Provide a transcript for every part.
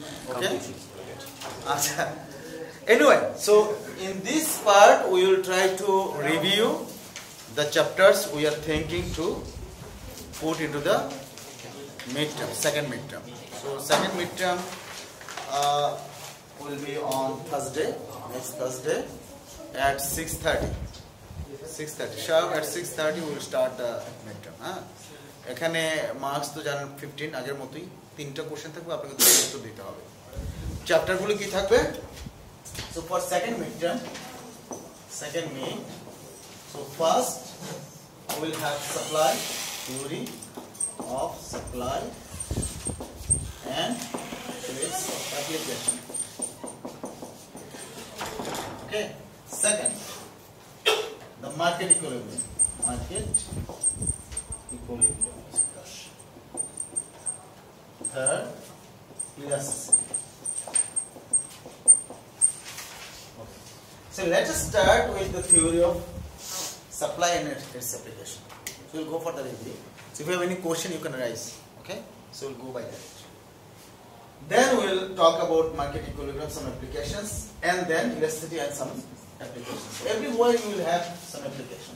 Okay. Anyway, so in this part we will try to review the chapters we are thinking to put into the midterm, second midterm. So second midterm will be on Thursday, next Thursday at 6:30. 6:30. Sharp at 6:30 we will start the midterm. এখানে marks তো জানেন 15 আগের মতই তিনটা question থাকবে আপনাকে দুটো উত্তর দিতে হবে চ্যাপ্টারগুলো কি থাকবে so for second midterm so first we will have supply theory of supply and its application. Okay, second the market equilibrium. Third, elasticity. Okay. So let us start with the theory of supply and its application. So we'll go for the review. So if you have any question, you can raise. Okay. So we'll go by that. Then we'll talk about market equilibrium, some applications, and then elasticity and some applications. Everywhere you will have some applications.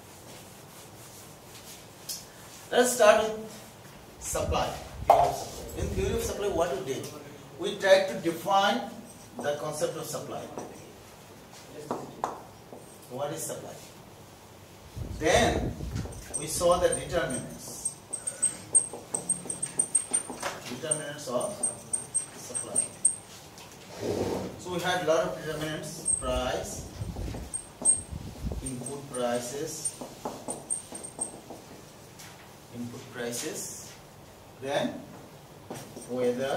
Let's start with supply. In theory of supply, what we did? We tried to define the concept of supply. What is supply? Then we saw the determinants of supply. So we had a lot of determinants: price, input prices, then weather,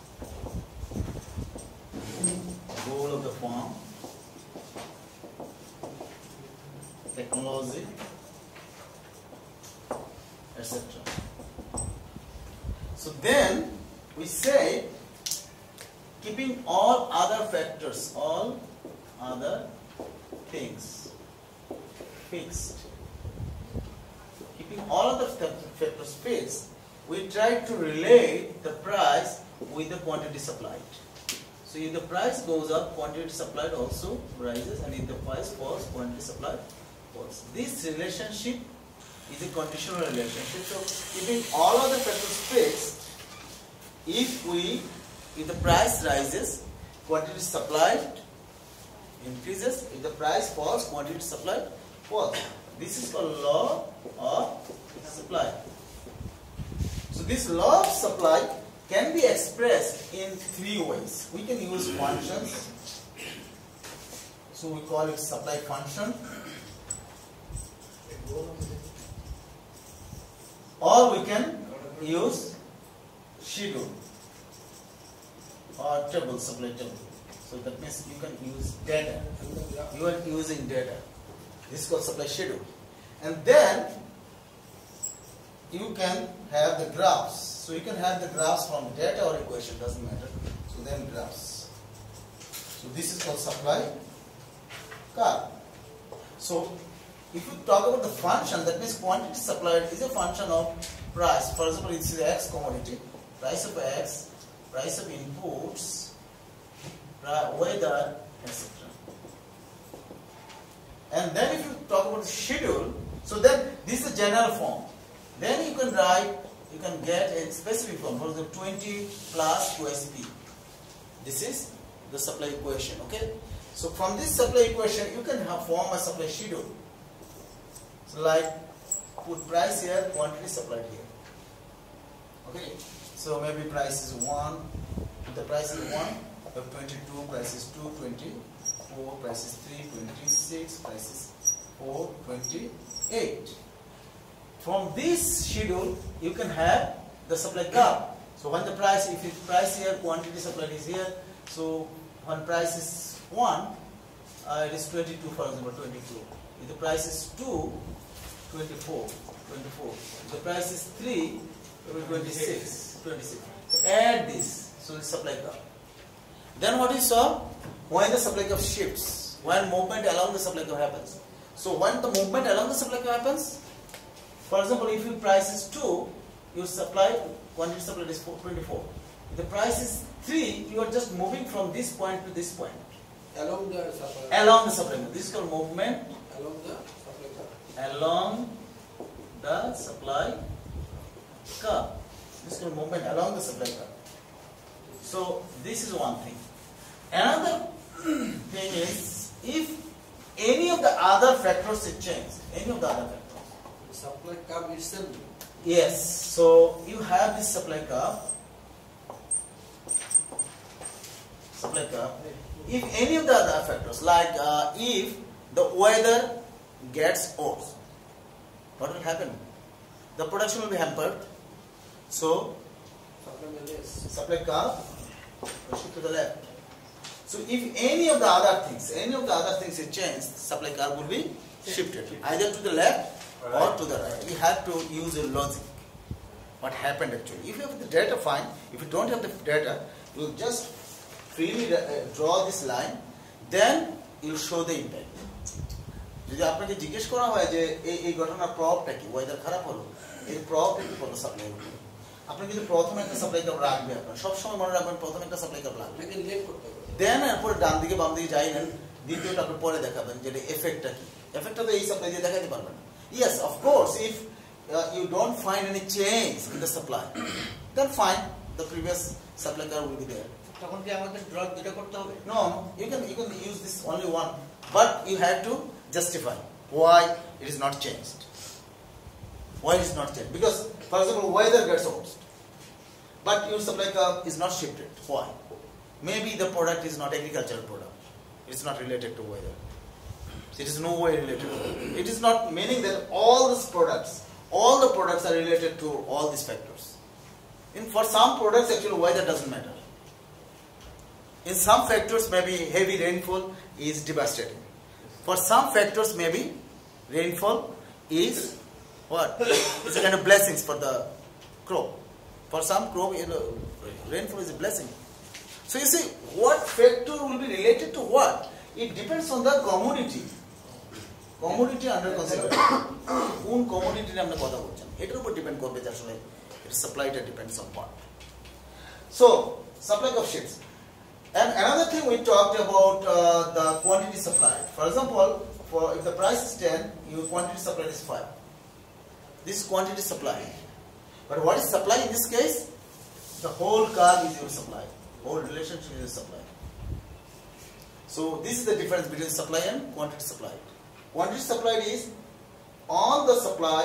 goal of the farm, technology, etc. So then we say, keeping all other factors, all other things fixed, keeping all other factors fixed, we try to relate the price with the quantity supplied. So if the price goes up, quantity supplied also rises, and if the price falls, quantity supplied falls. This relationship is a conditional relationship. So keeping all of the factors fixed, if the price rises, quantity supplied increases. If the price falls, quantity supplied falls. This is called law of supply. So this law of supply can be expressed in three ways. We can use functions. So we call it supply function. Or we can use schedule or table, supply table. So that means you can use data. You are using data. This is called supply schedule. And then you can have the graphs. So you can have the graphs from data or equation, doesn't matter. So then graphs. So this is called supply curve. So if you talk about the function, that means quantity supplied is a function of price. For example, this is X commodity, price of X, price of inputs, weather, etc. And then if you talk about the schedule, so then this is the general form. Then you can write, you can get a specific form, for example 20 plus 2SP. This is the supply equation, okay? So from this supply equation, you can form a supply schedule. So like, put price here, quantity supplied here. Okay? So maybe price is 1, if the price is 1, you have 22, price is 2, 24, price is 3, 26, price is 4, 28. From this schedule, you can have the supply curve. So when the price, if the price here, quantity supplied is here. So when price is 1, it is 22, for example, 22. If the price is 2, 24. If the price is 3, it will be 26. So add this. So the supply curve. Then what you saw? When the supply curve shifts, when movement along the supply curve happens. So when the movement along the supply curve happens, for example, if your price is 2, your supply quantity supplied is 24. the price is 3, you are just moving from this point to this point. Along the supply. Along the supply curve. This is called movement Along the supply curve. along the supply curve. This is called movement along the supply curve. So this is one thing. Another thing is, if any of the other factors is changed, any of the other factors. The supply curve itself. Yes. So you have this supply curve. Supply curve. If any of the other factors, like if the weather gets worse, what will happen? The production will be hampered. So supply curve will shift to the left. So if any of the other things is changed, supply curve will be shifted either to the left or to the right. You have to use a logic. What happened actually? If you have the data, fine. If you don't have the data, you will just freely draw this line, then you will show the impact. যদি আপনাকে জিজ্ঞেস করা হয় যে এই ঘটনার প্রভাবটা কি, ওয়েদার খারাপ হলো, এর প্রভাবটা কি পড়লো সাপ্লাই উপরে, আপনি কিন্তু প্রথমে একটা সাপ্লাই কার্ভ রাখবেন, আপনার সবসময় মনে রাখবেন প্রথমে একটা সাপ্লাই কার্ভ রাখবেন, দেন এরপরে ডান দিকে বাম দিকে যাইলেন, দ্বিতীয়টা আপনি পরে দেখাবেন যে এফেক্টটা কি। এফেক্টটা তো এই সাপ্লাই দিয়ে দেখাতে পারবেন। Yes, of course, if you don't find any change in the supply, then fine, the previous supply curve will be there. তখন কি আমাদের ড্র দুটো করতে হবে? No, you can use this only one, but you have to justify why it is not changed. Why it is not changed? Because, for example, weather gets worse, but your supply curve is not shifted. Why? Maybe the product is not agricultural product. It is not related to weather. It is no way related to weather. It is not meaning that all the products are related to all these factors. For some products, actually weather doesn't matter. In some factors, maybe heavy rainfall is devastating. For some factors, maybe rainfall is what? It's a kind of blessings for the crop. For some crop, rainfall is a blessing. So you see, what factor will be related to what? It depends on the commodity. Commodity under consideration. কোন commodity নিয়ে আমরা কথা বলছেন, এটার উপর depend করবে যে আসলে এর সাপ্লাইটা depends on what. So supply curve shifts. And another thing we talked about the quantity supplied. For example, if the price is 10, your quantity supplied is 5. This is quantity supplied. But what is supply in this case? The whole curve is your supply. Whole relationship is supply. So this is the difference between supply and quantity supplied. Quantity supplied is on the supply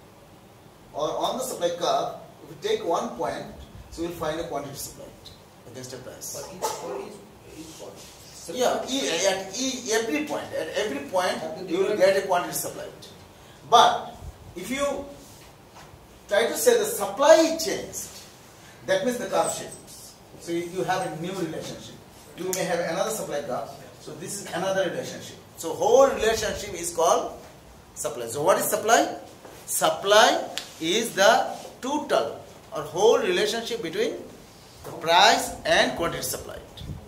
or on the supply curve. If you take one point, so you will find a quantity supplied against a price. For each point. Yeah, at every point you will get a quantity supplied. But if you try to say the supply changed, that means the curve shifts. So you have a new relationship. You may have another supply curve. So this is another relationship. So whole relationship is called supply. So what is supply? Supply is the total or whole relationship between the price and quantity supplied.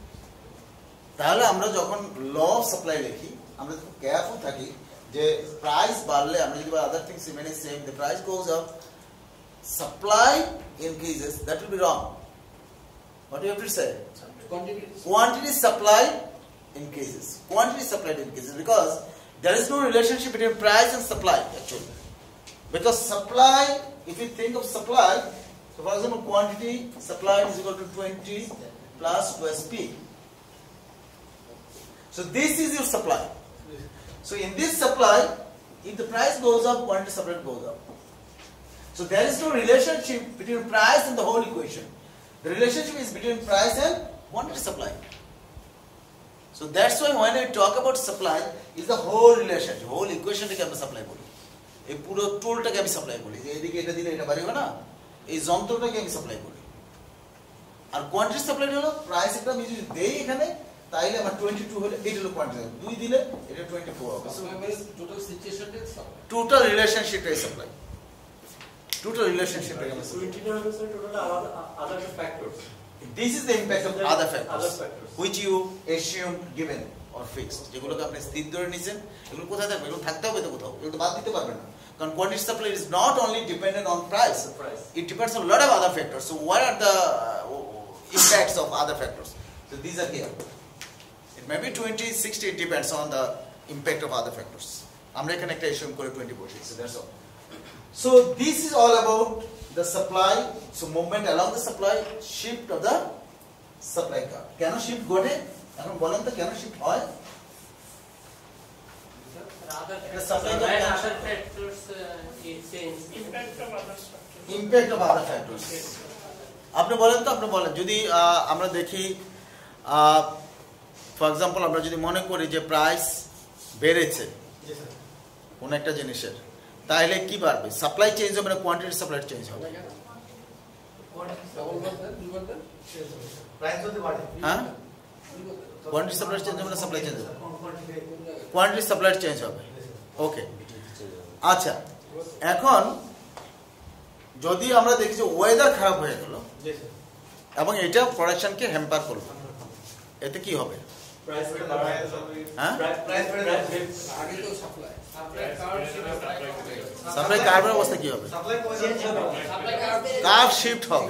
তাহলে আমরা যখন ল of supply লিখি, আমরা খুব careful থাকি যে price বাড়লে, আমরা যদি other things remain same, the price goes up, supply increases, that will be wrong. What do you have to say? Quantity supplied increases. Quantity supplied increases because there is no relationship between price and supply actually. Because supply, if you think of supply, so for example, quantity supplied is equal to 20 plus 2SP. So this is your supply. So in this supply, if the price goes up, quantity supplied goes up. So there is no relationship between price and the whole equation. The relationship is between price and quantity supply. So that's why when I talk about supply, is the whole relationship, whole equation take আমরা supply বলি, এই পুরো টুলটাকে আমি supply বলি, যে এদিকে এটা দিলে এটা বাড়বে না, এই যন্ত্রটাকে আমি সাপ্লাই বলি। আর কোয়ান্টিটি সাপ্লাই হলো প্রাইস একটা আমি যদি দেই এখানে, তাইলে আমার 22 হলে এটা হলো কোয়ান্টিটি, 2 দিলে এটা 24 হবে। সো টোটাল সিচুয়েশনটা সাপ্লাই, টোটাল রিলেশনশিপটাই সাপ্লাই, টোটাল রিলেশনশিপটাই আমরা সাপ্লাই। 29 হচ্ছে total other factors. This is the impact of other factors which you assume given or fixed. যেগুলোকে আপনি স্থির ধরে নিছেন, এগুলো কোথায় থাকবে? এগুলো থাকতে হবে তো কোথাও, এগুলো তো বাদ দিতে পারবেন না। কারণ quantity supply is not only dependent on price, it depends on a lot of other factors. So what are the impacts of other factors. So these are here. It may be 20, 60, it depends on the impact of other factors. আমরা এখানে একটা assume করে 20 বসিয়েছি, that's all. So this is all about the supply, so movement along the supply, shift of the supply curve. কেন shift ঘটে? এখন বলেন তো কেন shift হয়? Impact of other factors. আপনি বলেন তো, আপনি বলেন যদি আমরা দেখি ফর এক্সাম্পল আমরা যদি মনে করি যে প্রাইস বেড়েছে কোন একটা জিনিসের, তাহলে কি বাড়বে? সাপ্লাই চেঞ্জ হবে না কোয়ান্টিটি সাপ্লাই চেঞ্জ হবে? হ্যাঁ, কোয়ান্টিটি সাপ্লাই চেঞ্জ হবে না সাপ্লাই চেঞ্জ হবে? কোয়ান্টিটি সাপ্লাই চেঞ্জ হবে। ওকে, আচ্ছা, এখন যদি আমরা দেখি যে ওয়েদার খারাপ হয়ে গেল এবং এটা প্রোডাকশনকে হ্যাম্পার করলো, এতে কি হবে? সাপ্লাই কার্ভের অবস্থা কি হবে? কার্ভ শিফট হবে।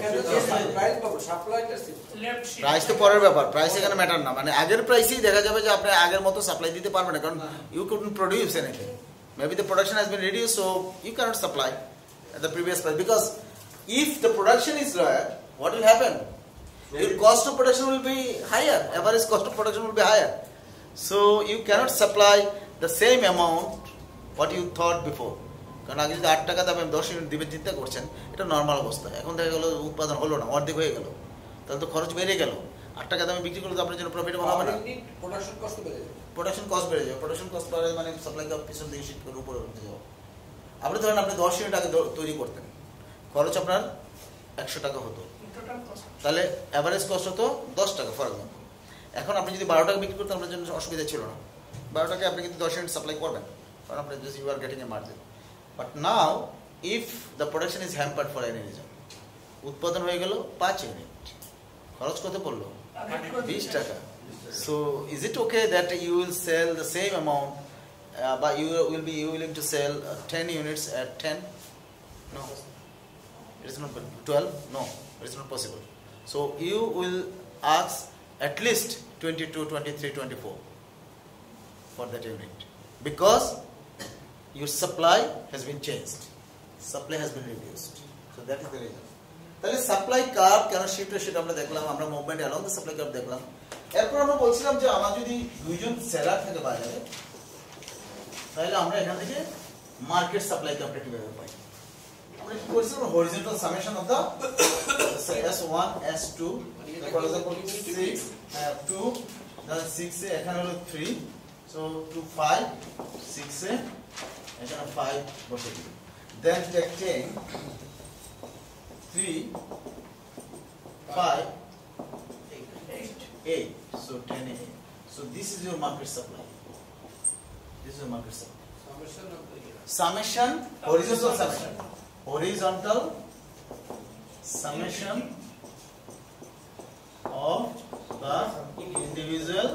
প্রাইস তো পরের ব্যাপার, প্রাইস এখানে ম্যাটার না। মানে আগের প্রাইসেই দেখা যাবে যে আপনি আগের মতো সাপ্লাই দিতে পারবেন না, কারণ you couldn't produce anything. Maybe the production has been reduced, so you cannot supply at the previous price. Because if the production is lower, what will happen? Your cost of production will be higher. Average cost of production will be higher. So you cannot supply the same amount what you thought before. কারণ আগে যদি 8 টাকা দামে 10 unit দিবেন চিন্তা করছেন, এটা normal অবস্থা। এখন দেখা গেল উৎপাদন হলো না, অর্ধেক হয়ে গেল, তাহলে তো খরচ বেড়ে গেল। 8 টাকা দামে বিক্রি করলে তো আপনার জন্য প্রফিটেবল হবে না। প্রোডাকশন কস্ট বেড়ে যাবে। প্রোডাকশন কস্ট বেড়ে যাবে। প্রোডাকশন কস্ট বাড়ে মানে সাপ্লাই কার্ভ পিছন দিকে শিফট করে উপরে উঠে যাবে। আপনি ধরেন আপনি 10 ইউনিট আগে তৈরি করতেন, খরচ আপনার 100 টাকা হতো, তাহলে অ্যাভারেজ কস্ট হতো 10 টাকা ফর এক্সাম্পল। এখন আপনি যদি 12 টাকা বিক্রি করতেন আপনার জন্য অসুবিধা ছিল না। 12 টাকায় আপনি কিন্তু 10 ইউনিট সাপ্লাই করবেন, কারণ আপনি just you are getting a margin. But now if the production is hampered for any reason, উৎপাদন হয়ে গেল 5 ইউনিট, খরচ কত পড়লো? 20 টাকা। So is it okay that you will sell the same amount, but you will be willing to sell 10 units at 10? No, it is not. 12? No, it is not possible. So you will ask at least 22, 23, 24 for that unit, because your supply has been changed, supply has been reduced. So that is the reason. তাহলে supply curve কেন shift হয় সেটা আমরা দেখলাম, আমরা movement along the supply curve দেখলাম। এরপর আমরা বলছিলাম যে আমার যদি দুইজন সেলার থাকে বাজারে, তাহলে আমরা এখান থেকে মার্কেট সাপ্লাই কার্ভটা কিভাবে পাই? আমরা কি করেছিলাম? Horizontal summation of the S1 S2 for example 6 2 then 6 এ এখানে হলো 3, সো 2 5 6 এ এখানে 5 বসে দিই, then take 10 3 5 8, so 10 8. So this is your market supply. This is your market supply. Summation, horizontal summation. Horizontal summation of the individual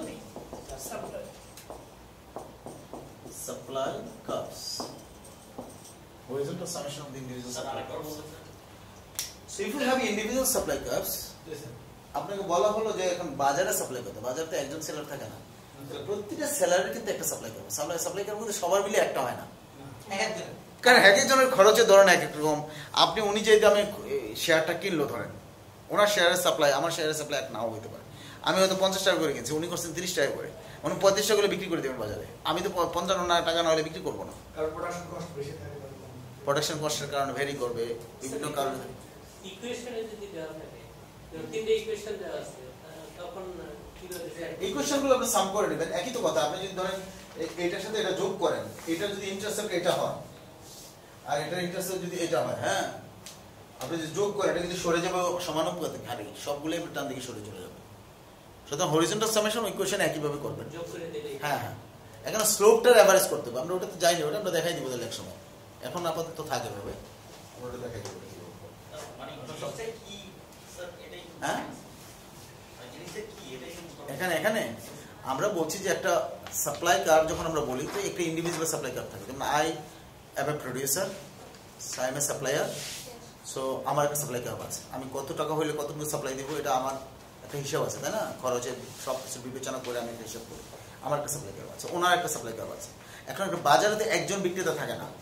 supply curves. Horizontal summation of the individual supply curves. So if you have individual supply curves, আপনাকে বলা হলো যে এখন বাজারে supply করতে, বাজারে তো একজন সেলার থাকে না, প্রত্যেকটা সেলারের কিন্তু একটা সাপ্লাই করবে। সাপ্লাই করার মধ্যে সবার মিলে একটা হয় না, কারণ এক একজনের খরচের ধরেন এক এক রকম। আপনি উনি যে দামে শেয়ারটা কিনলো, ধরেন ওনার শেয়ারের সাপ্লাই আমার শেয়ারের সাপ্লাই এক নাও হতে পারে। আমি হয়তো 50 টাকা করে কিনছি, উনি করছেন 30 টাকা করে, উনি 35 টাকা করে বিক্রি করে দেবেন বাজারে, আমি তো 55 টাকা না হলে বিক্রি করবো না। প্রোডাকশন কস্টের কারণে ভেরি করবে, বিভিন্ন কারণে। ইকুয়েশনে যদি দেওয়া থাকে, তিনটে ইকুয়েশন দেওয়া আছে, তখন ইকুয়েশনগুলো আপনি সাম করে নেবেন, একই তো কথা। আপনি যদি ধরেন এটার সাথে এটা যোগ করেন, এটা যদি ইন্টারসেপ্ট এটা হয় আর এটার ইন্টারসেপ্ট যদি এটা হয়, হ্যাঁ, আপনি যদি যোগ করেন এটা কিন্তু সরে যাবে সমানুপাতে, ঘাড়ে সবগুলো ডান দিকে সরে চলে যাবে। সুতরাং হরিজন্টাল সামেশন ইকুয়েশন একইভাবে করবেন। হ্যাঁ হ্যাঁ, এখানে স্লোপটার অ্যাভারেজ করতে হবে। আমরা ওটা তো যাইনি, ওটা আমরা দেখাই দিব তাহলে এক সময়। এখন আপাতত থাকে ভাবে আমরা ওটা দেখাই দিব। হ্যাঁ, এখানে আমরা বলছি যে একটা সাপ্লাই কার্ভ যখন আমরা বলি তো একটা ইন্ডিভিজুয়াল সাপ্লাই কার্ভ থাকে। যেমন I am a producer, I am a supplier, so আমার একটা সাপ্লাই কার্ভ আছে। আমি কত টাকা হলে কতটুকু সাপ্লাই দিব এটা আমার একটা হিসাব আছে, তাই না? খরচের সব কিছু বিবেচনা করে আমি একটা হিসাব করি, আমার একটা সাপ্লাই কার্ভ আছে, ওনার একটা সাপ্লাই কার্ভ আছে। এখন একটা বাজারে একজন বিক্রেতা থাকে না,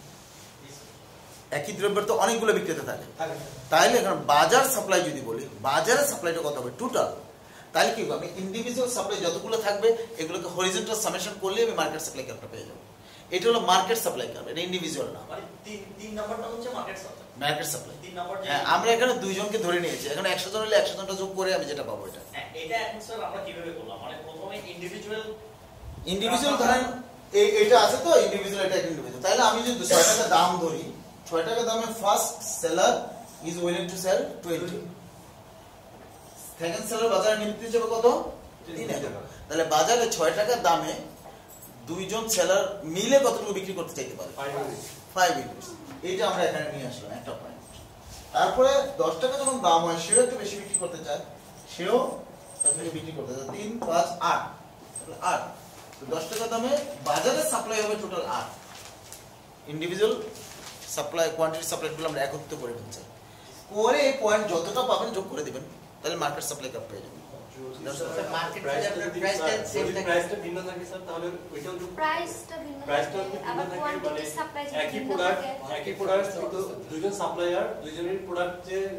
একই দ্রব্যের তো অনেকগুলো বিক্রেতা থাকে। তাইলে এখন বাজার সাপ্লাই যদি বলি, বাজারের সাপ্লাইটা কত হবে টোটাল, তাহলে কি আমি ইন্ডিভিজুয়াল সাপ্লাই যতগুলো থাকবে এগুলোকে হরিজন্টাল সামেশন করলে আমি মার্কেট সাপ্লাই কার্ভটা পেয়ে যাবো। এটা হলো মার্কেট সাপ্লাই কার্ভ, এটা ইন্ডিভিজুয়াল না। মানে 3 নাম্বারটা হচ্ছে market supply. Market supply 3 number যে হ্যাঁ, আমরা এখানে দুইজনকে ধরে নিয়েছি, এখানে 100 জন হলে 100 জনটা যোগ করে আমি যেটা পাবো এটা। হ্যাঁ, এটা এখন স্যার আমরা কিভাবে করলাম? মানে প্রথমে ইন্ডিভিজুয়াল ধরেন এইটা আছে তো ইন্ডিভিজুয়াল, এটা ইন্ডিভিজুয়াল। তাহলে আমি যদি 6 টাকা দাম ধরি, 6 টাকা দামে first seller is willing to sell 20, second seller বাজারে নিতে যাবে কত 3 টাকা। তাহলে বাজারে 6 টাকা দামে দুইজন সেলার মিলে কতটুকু বিক্রি করতে চাইতে পারে? 5 ইউনিটস। এইটা আমরা এখানে নিয়ে আসলাম একটা পয়েন্ট। তারপরে 10 টাকা যখন দাম হয়, সেও একটু বেশি বিক্রি করতে চায়, সেও কতটুকু বিক্রি করতে চায়? 3 5 8, 8। 10 টাকা দামে বাজারে সাপ্লাই হবে টোটাল 8। ইন্ডিভিজুয়াল সাপ্লাই কোয়ান্টিটি সাপ্লাইগুলো আমরা একত্রিত করে ফেলছি, করে এই পয়েন্ট যতটা পাবেন যোগ করে দিবেন, তাহলে মার্কেট সাপ্লাই কার্ভ পেয়ে যাবেন। মার্কেট প্রাইসটা সেম থাকে, প্রাইসটা ভিন্ন থাকে স্যার, তাহলে ওইটাও প্রাইসটা ভিন্ন থাকে, আবার কোয়ান্টিটি সাপ্লাই একই প্রোডাক্ট কিন্তু দুইজন সাপ্লায়ার দুইজনের প্রোডাক্ট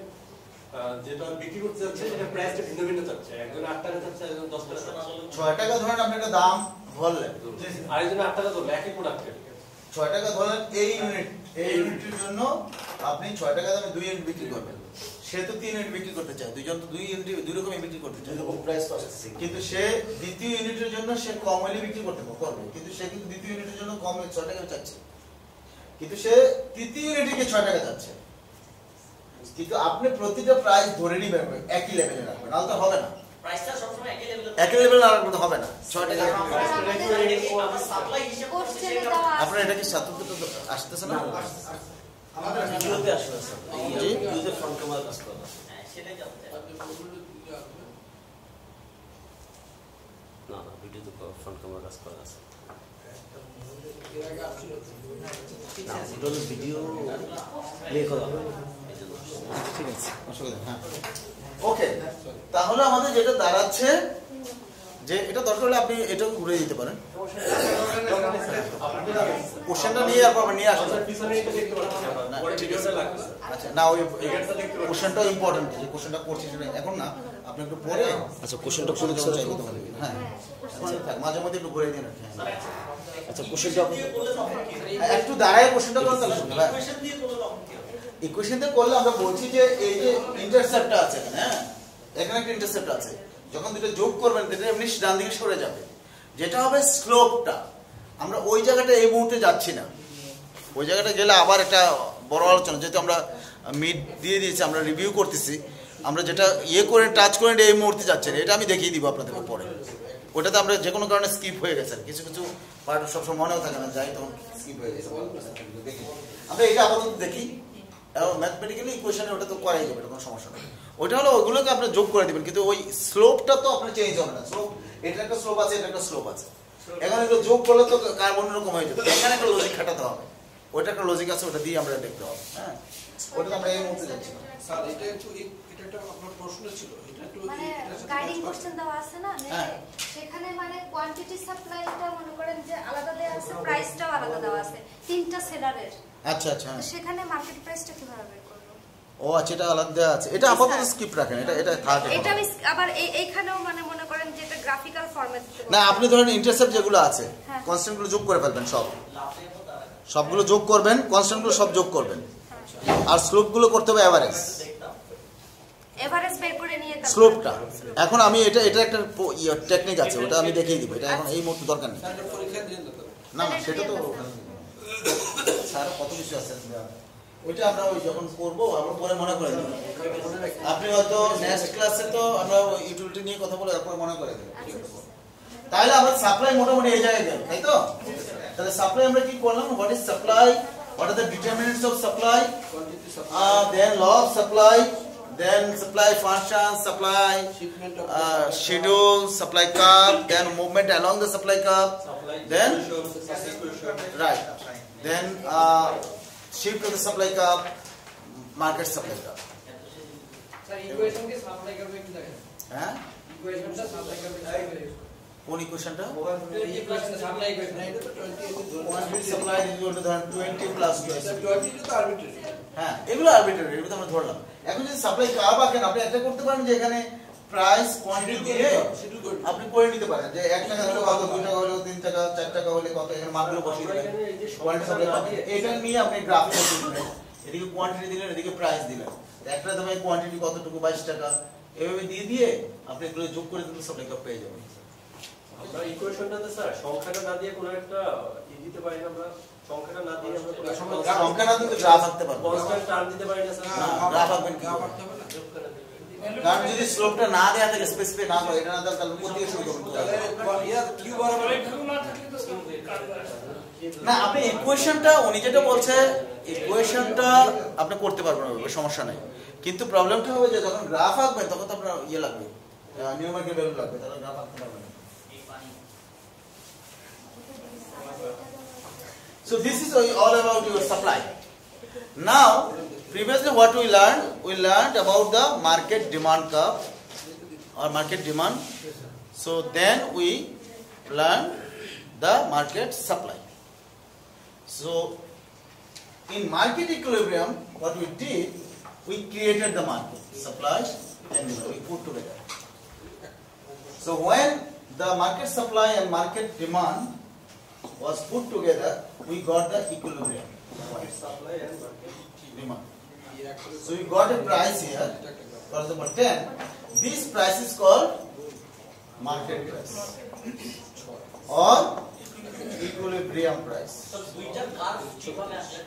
যেটা বিক্রি করতে যাচ্ছে সেটা প্রাইসটা ভিন্ন ভিন্ন চাচ্ছে, একজন 8 টাকা চাচ্ছে, একজন 10 টাকা চাচ্ছে। 6 টাকা ধরেন আপনি একটা দাম ধরলেন, আরেকজন 8 টাকা ধরলো একই প্রোডাক্টের। 6 টাকা ধরেন এই ইউনিটের জন্য আপনি 6 টাকা দামে 2 ইউনিট বিক্রি করবেন, সে তো 3 ইউনিট বিক্রি করতে চায়, দুইজন তো 2 ইউনিট দুই রকমই বিক্রি করতে চায়, কিন্তু সে দ্বিতীয় ইউনিটের জন্য সে কম হলে বিক্রি করতে পারবে, কিন্তু সে কিন্তু দ্বিতীয় ইউনিটের জন্য কম 6 টাকা চাচ্ছে, কিন্তু সে তৃতীয় ইউনিটকে 6 টাকা চাচ্ছে। কিন্তু আপনি প্রতিটা প্রাইস ধরে নিবেন একই লেভেলে রাখবেন, নাহলে তো হবে না। প্রাইসটা সবসময় একই লেভেলে না রাখলে হবে না। 6 টাকা আমরা সাপ্লাই হিসাব করতে সেটা আপনার এটা কি সাতত্বটা আসতেছে না? আমাদের ভিডিওতে আসলে স্যার জি ইউজার ফ্রন্ট ক্যামেরা কাজ করা। হ্যাঁ, সেটাই জানতে চাই। না ভিডিওতে ফ্রন্ট ক্যামেরা কাজ করা আছে না, ওটা হলো ভিডিও প্লে করা হয় এইজন্য। ঠিক আছে, অসুবিধা হ্যাঁ। ওকে, তাহলে আমাদের যেটা দাঁড়াচ্ছে যে এটা দরকার হলে আপনি এটাও ঘুরে দিতে পারেন, কোশ্চেনটা নিয়ে আর নিয়ে আসবেন। আচ্ছা না, ওই কোশ্চেনটাও ইম্পর্টেন্ট, যে কোশ্চেনটা করছি সেটা এখন না, আপনি একটু পরে আচ্ছা কোশ্চেনটা করে চাইবো তখন হ্যাঁ, মাঝে মধ্যে একটু ঘুরে দিন। আচ্ছা কোশ্চেনটা একটু দাঁড়ায় কোশ্চেনটা করতে হবে। ইকুয়েশন দিয়ে করলে তখন কি হবে? ইকুয়েশন দিয়ে করলে আমরা বলছি যে এই যে ইন্টারসেপ্টটা আছে এখানে, হ্যাঁ এখানে একটা ইন্টারসেপ্ট আছে, যখন দুটো যোগ করবেন এটা এমনি ডান দিকে সরে যাবে, যেটা হবে স্লোপটা। আমরা ওই জায়গাটা এই মুহূর্তে যাচ্ছি না, ওই জায়গাটা গেলে আবার একটা বড় আলোচনা, যেহেতু আমরা মিড দিয়ে দিয়েছি, আমরা রিভিউ করতেছি, আমরা যেটা ইয়ে করে টাচ করে এই মুহূর্তে যাচ্ছে না, এটা আমি দেখিয়ে দিব আপনাদেরকে পরে। ওটাতে আমরা যে কোনো কারণে স্কিপ হয়ে গেছে, কিছু কিছু পার্ট সবসময় মনেও থাকে না, যাই তখন স্কিপ হয়ে গেছে। আমরা এটা আপাতত দেখি, এবং ম্যাথমেটিক্যালি ইকুয়েশনে ওটা তো করাই যাবে, কোনো সমস্যা নেই। ওইটা হলো ওইগুলোকে আপনি যোগ করে দিবেন, কিন্তু ওই স্লোপটা তো আপনার চেঞ্জ হবে না। স্লোপ, এটা একটা স্লোপ আছে, এটা একটা স্লোপ আছে, এখন এগুলো যোগ করলে তো কার্বন রকম হয়ে যাবে, এখানে একটা লজিক খাটাতে হবে, ওইটা একটা লজিক আছে, ওটা দিয়ে আমরা দেখতে হবে। হ্যাঁ, ওটা তো আমরা এই মুহূর্তে যাচ্ছি না। স্যার এটা একটু এটা একটা আপনার প্রশ্ন ছিল, এটা একটু মানে গাইডিং কোশ্চেন দেওয়া আছে না, সেখানে মানে কোয়ান্টিটি সাপ্লাইটা মনে করেন যে আলাদা দেওয়া আছে, প্রাইসটাও আলাদা দেওয়া আছে তিনটা সেলারের। আচ্ছা আচ্ছা, সেখানে মার্কেট প্রাইসটা কিভাবে বের করব? ও আচ্ছা, এটা আলাদা দেওয়া আছে, এটা আপাতত স্কিপ রাখেন, এটা থাকে। এটা আবার এইখানেও মানে মনে করেন যে এটা গ্রাফিক্যাল ফরম্যাট না, আপনি ধরেন ইন্টারসেপ্ট যেগুলো আছে কনস্ট্যান্টগুলো যোগ করে ফেলবেন, সবগুলো যোগ করবেন, কনস্ট্যান্টগুলো সব যোগ করবেন, আর স্লোপগুলো করতে হবে এভারেজ, এভারেজ বের করে নিয়ে স্লোপটা। এখন আমি এটা একটা টেকনিক আছে, ওটা আমি দেখিয়ে দিব, এটা এখন এই মুহূর্তে দরকার নেই। পরীক্ষা দিয়ে দিতে না না, সেটা তো স্যার কত কিছু আছে, ওইটা আমরা ওই যখন করবো আমরা পরে মনে করে দেবো। আপনি হয়তো নেক্সট ক্লাসে তো আমরা ইউটিলিটি নিয়ে কথা বলে তারপরে মনে করে দেবো। তাহলে আমরা সাপ্লাই মোটামুটি এই জায়গায় গেল, তাই তো? তাহলে সাপ্লাই আমরা কি করলাম, what is supply, what are the determinants of supply, then law of supply, then supply function, supply schedule, supply curve, then movement along the supply curve, then right, then shift of the supply curve, market supply curve. Sir equation কে supply করবে কি দেখেন? হ্যাঁ, ইকুয়েশনটা supply করবে কোন ইকুয়েশনটা? Equation supply equation এটা তো 20 quantity supply equal to ধরেন 20 প্লাস 2 20 তো আরবিট্রারি হ্যাঁ এগুলো আরবিট্রারি, এগুলো তো আমরা ধরলাম। এখন যদি সাপ্লাই কার্ভ আঁকেন আপনি একটা করতে পারেন যে এখানে প্রাইস কোয়ান্টিটি দিয়ে আপনি করে নিতে পারেন যে 1 টাকা হলে কত, 2 টাকা হলে 3 টাকা, 4 টাকা হলে কত, এখানে মানগুলো বসিয়ে দিবেন। কোয়ান্টিটি সাপ্লাই কত এটা নিয়ে আপনি গ্রাফ করে দিবেন, এদিকে কোয়ান্টিটি দিলেন, এদিকে প্রাইস দিলেন। একটা দামে কোয়ান্টিটি কতটুকু 22 টাকা এভাবে দিয়ে দিয়ে আপনি এগুলো যোগ করে দিলে সাপ্লাই কার্ভ পেয়ে যাবেন। আমরা ইকুয়েশনটাতে স্যার সংখ্যাটা না দিয়ে কোনো একটা দিতে পারি না, আমরা সংখ্যাটা না দিয়ে আমরা সংখ্যা না দিলে গ্রাফ আঁকতে পারবো। কনস্ট্যান্ট টার্ম দিতে পারি না স্যার। গ্রাফ আঁকবেন কি? কারণ যদি স্লোপটা না দেয়া থাকে স্পেসিফাই না হয় এটা না তাহলে কোথা থেকে শুরু করবেন? ইয়া কিউ বরাবর না আপনি ইকুয়েশনটা উনি যেটা বলছে ইকুয়েশনটা আপনি করতে পারবেন না, সমস্যা নাই। কিন্তু প্রবলেমটা হবে যে যখন গ্রাফ আঁকবেন তখন তো আপনার ইয়ে লাগবে, নিউমেরিক্যাল ভ্যালু লাগবে, তাহলে গ্রাফ আঁকতে পারবেন না। So this is all about your supply. Now, previously what we learned about the market demand curve or market demand. So then we learned the market supply. So in market equilibrium, what we did, we created the market supply and demand. We put together. So when the market supply and market demand was put together, we got the equilibrium. Supply and market Demand. So we got a price here, for example 10. This price is called market price or equilibrium price. তো দুইটা curve কিভাবে আসে?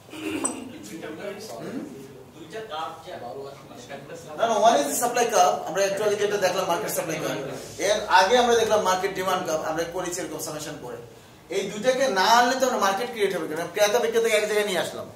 দুইটা curve যে No, one is the supply curve. আমরা একটু আগে যেটা দেখলাম মার্কেট সাপ্লাই কার্ভ, এর আগে আমরা দেখলাম মার্কেট ডিমান্ড কার্ভ, আমরা করেছি এরকম সামেশন করে। এই দুইটাকে না আনলে তো আমরা মার্কেট ক্রিয়েট হবে কেন? ক্রেতা বিক্রেতাকে এক জায়গায় নিয়ে আসলাম।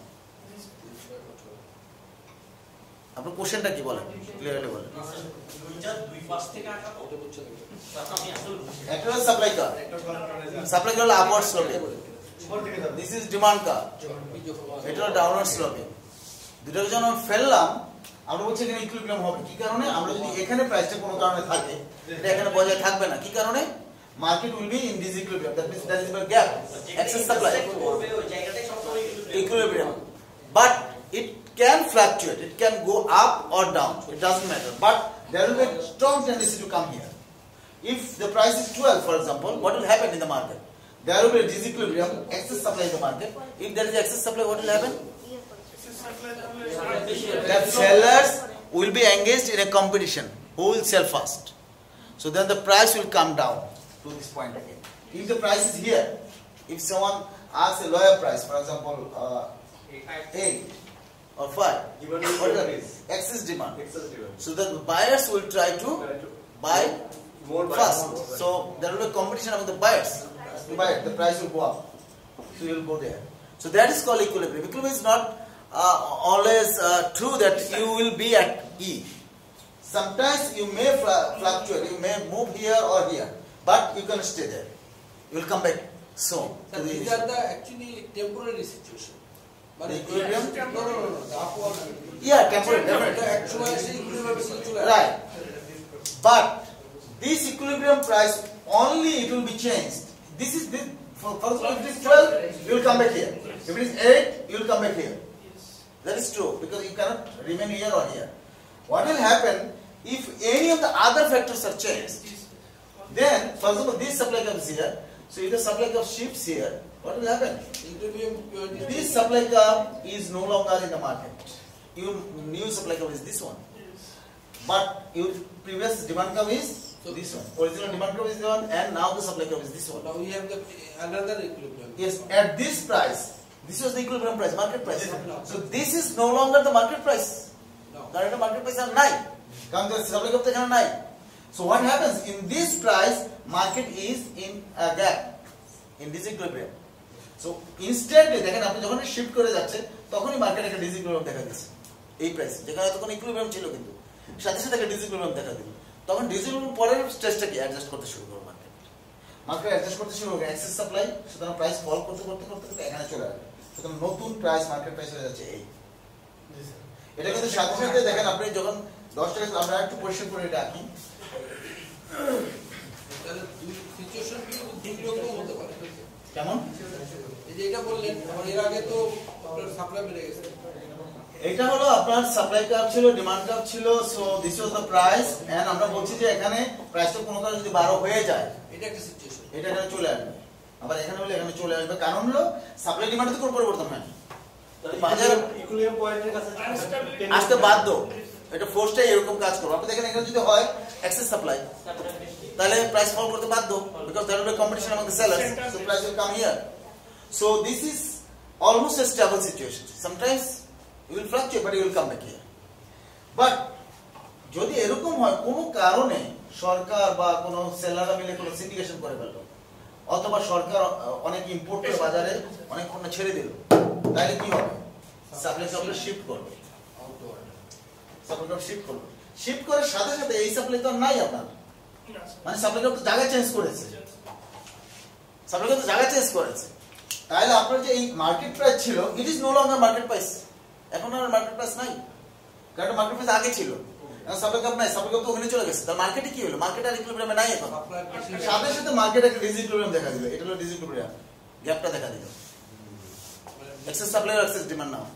আপনার কোশ্চেনটা কি বলেন, ক্লিয়ারলি বলেন। দুইটা দুই পাশ থেকে আসা কত বুঝছেন? আমি আসলে একটা হলো সাপ্লাই কার্ভ, সাপ্লাই কার্ভ হলো আপওয়ার্ড স্লোপে, দিস ইজ ডিমান্ড কার্ভ, এটা হলো ডাউনওয়ার্ড স্লোপে। দুটোকে যখন আমরা ফেললাম আমরা বলছি এখানে ইকুইলিব্রিয়াম হবে। কি কারণে? আমরা যদি এখানে প্রাইসটা কোনো কারণে থাকে এটা এখানে বজায় থাকবে না। কি কারণে? Market will be in disequilibrium, that means that is the gap, excess supply, করবে ওই জায়গাটাই সবসময় equilibrium. But it can fluctuate, it can go up or down, it doesn't matter. But there will be a strong tendency to come here. If the price is 12, for example, what will happen in the market? There will be a disequilibrium, excess supply in the market. If there is excess supply, what will happen? That sellers will be engaged in a competition. Who will sell first? So then the price will come down to this point again. If the price is here, if someone asks a lower price, for example, 8 or 5, what is that? Excess demand. So the buyers will try to buy more first. So there will be competition among the buyers. To buy it, the price will go up. So you will go there. So that is called equilibrium. Equilibrium is not always true that you will be at E. Sometimes you may fluctuate, you may move here or here, but you can stay there. You will come back soon. So these are the actually temporary situation. But The equilibrium? No. The upward. Yeah, temporary, definitely. The actual equilibrium. Right. But this equilibrium price only it will be changed. This is this. For example, if it is 12, you will come back here. If it is 8, you will come back here. That is true because you cannot remain here or here. What will happen if any of the other factors are changed? Then, for example, this supply comes here. So if the supply curve shifts here, what will happen? Equilibrium. This supply curve is no longer in the market. Your new supply curve is this one. But your previous demand curve is this one. Original demand curve is the one, and now the supply curve is this one. Now we have the another equilibrium. Yes, at this price, this was the equilibrium price, market price. So this is no longer the market price. No. Current market price are 9. Come the supply curve to 9. So what happens in this price? Market is in a gap, in disequilibrium. So instantly, দেখেন আপনি যখন shift করে যাচ্ছে তখনই market একটা ডিসইকুইলিব্রিয়াম দেখা দিচ্ছে এই প্রাইস, যেখানে তখন ইকুইলিব্রিয়াম ছিল কিন্তু সাথে সাথে একটা ডিসইকুইলিব্রিয়াম দেখা দিল। তখন ডিসইকুইলিব্রিয়াম পরের স্টেজটা কি অ্যাডজাস্ট করতে শুরু করবে মার্কেট অ্যাডজাস্ট করতে শুরু করবে এক্সেস সাপ্লাই, সুতরাং প্রাইস ফল করতে করতে করতে করতে এখানে চলে আসবে। সুতরাং নতুন প্রাইস মার্কেট প্রাইস হয়ে যাচ্ছে এই। এটা কিন্তু সাথে সাথে দেখেন আপনি যখন 10 টাকা আমরা একটু পরিষ্কার করে এটা আঁকি কেমন? এই যে এটা বললেন, এর আগে তো আপনার সাপ্লাই বেড়ে গেছে। এটা হলো আপনার সাপ্লাই কার্ভ ছিল, ডিমান্ড কার্ভ ছিল, so this was the price, and আমরা বলছি যে এখানে প্রাইসটা কোনো কারণে যদি 12 হয়ে যায়, এটা একটা সিচুয়েশন, এটা এখানে চলে আসবে, আবার এখানে হলে এখানে চলে আসবে। কারণ হলো সাপ্লাই ডিমান্ডে তো কোনো পরিবর্তন হয় না, বাজার ইকুইলিব্রিয়াম পয়েন্টের কাছে আসতে বাধ্য, এটা ফোর্সটাই এরকম কাজ করবে। আপনি দেখেন এখানে যদি হয় এক্সেস সাপ্লাই, তাহলে প্রাইস ফল করতে বাধ্য, because there will be competition among the sellers, so price will come here. So this is almost a stable situation. Sometimes it will fluctuate, but it will come back here. But যদি এরকম হয় কোনো কারণে সরকার বা কোনো সেলাররা মিলে কোনো syndication করে ফেললো, অথবা সরকার অনেক ইম্পোর্ট করে বাজারে অনেক পণ্য ছেড়ে দিল, তাহলে কি হবে? সাপ্লাই শিফট করবে, সাপ্লাই শিফট করবে, শিফট করার সাথে সাথে এই সাপ্লাই তো নাই আপনার, মানে সাপ্লাই তো জায়গা চেঞ্জ করেছে, সাপ্লাই তো জায়গা চেঞ্জ করেছে, তাহলে আপনার যে এই মার্কেট প্রাইস ছিল, it is no longer market price, এখন আর মার্কেট প্রাইস নাই, কারণ মার্কেট প্রাইস আগে ছিল, এখন সাপ্লাই কাপ নাই, সাপ্লাই কাপ তো ওখানে চলে গেছে, তার মার্কেটে কি হলো? মার্কেট আর ইকুইলিব্রিয়ামে নাই এখন, সাথে সাথে মার্কেট একটা ডিসইকুইলিব্রিয়াম দেখা দিল, এটা হলো ডিসইকুইলিব্রিয়াম, গ্যাপটা দেখা দিল, এক্সেস সাপ্লাই আর excess demand now,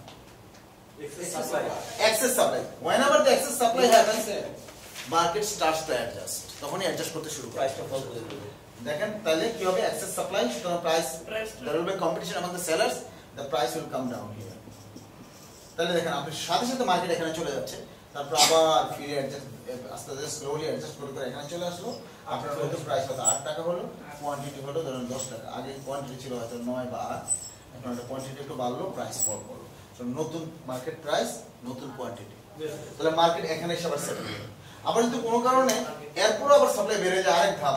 excess supply. Whenever the excess supply happens, market starts to adjust. তখনই অ্যাডজাস্ট করতে শুরু করে, প্রাইসটা ফল করে দেবে। দেখেন তাহলে কি হবে? excess supply, সুতরাং price, there will be competition among the sellers, the price will come down here. তাহলে দেখেন আপনি সাথে সাথে মার্কেট এখানে চলে যাচ্ছে, তারপর আবার ফিরে অ্যাডজাস্ট, আস্তে আস্তে স্লোলি অ্যাডজাস্ট করে করে এখানে চলে আসলো, আপনার হয়তো প্রাইস হয়তো 8 টাকা হলো, কোয়ান্টিটি হলো ধরুন 10 টাকা, আগে কোয়ান্টিটি ছিল হয়তো 9 বা 8, এখন একটা কোয়ান্টিটি একটু বাড়লো, প্রাইস ফল করলো, নতুন মার্কেট প্রাইস, নতুন কোয়ান্টিটি, তাহলে মার্কেট এখানে এসে আবার সেটেল হবে। আবার যদি কোনো কারণে এরপর আবার সাপ্লাই বেড়ে যায় আরেক ধাপ,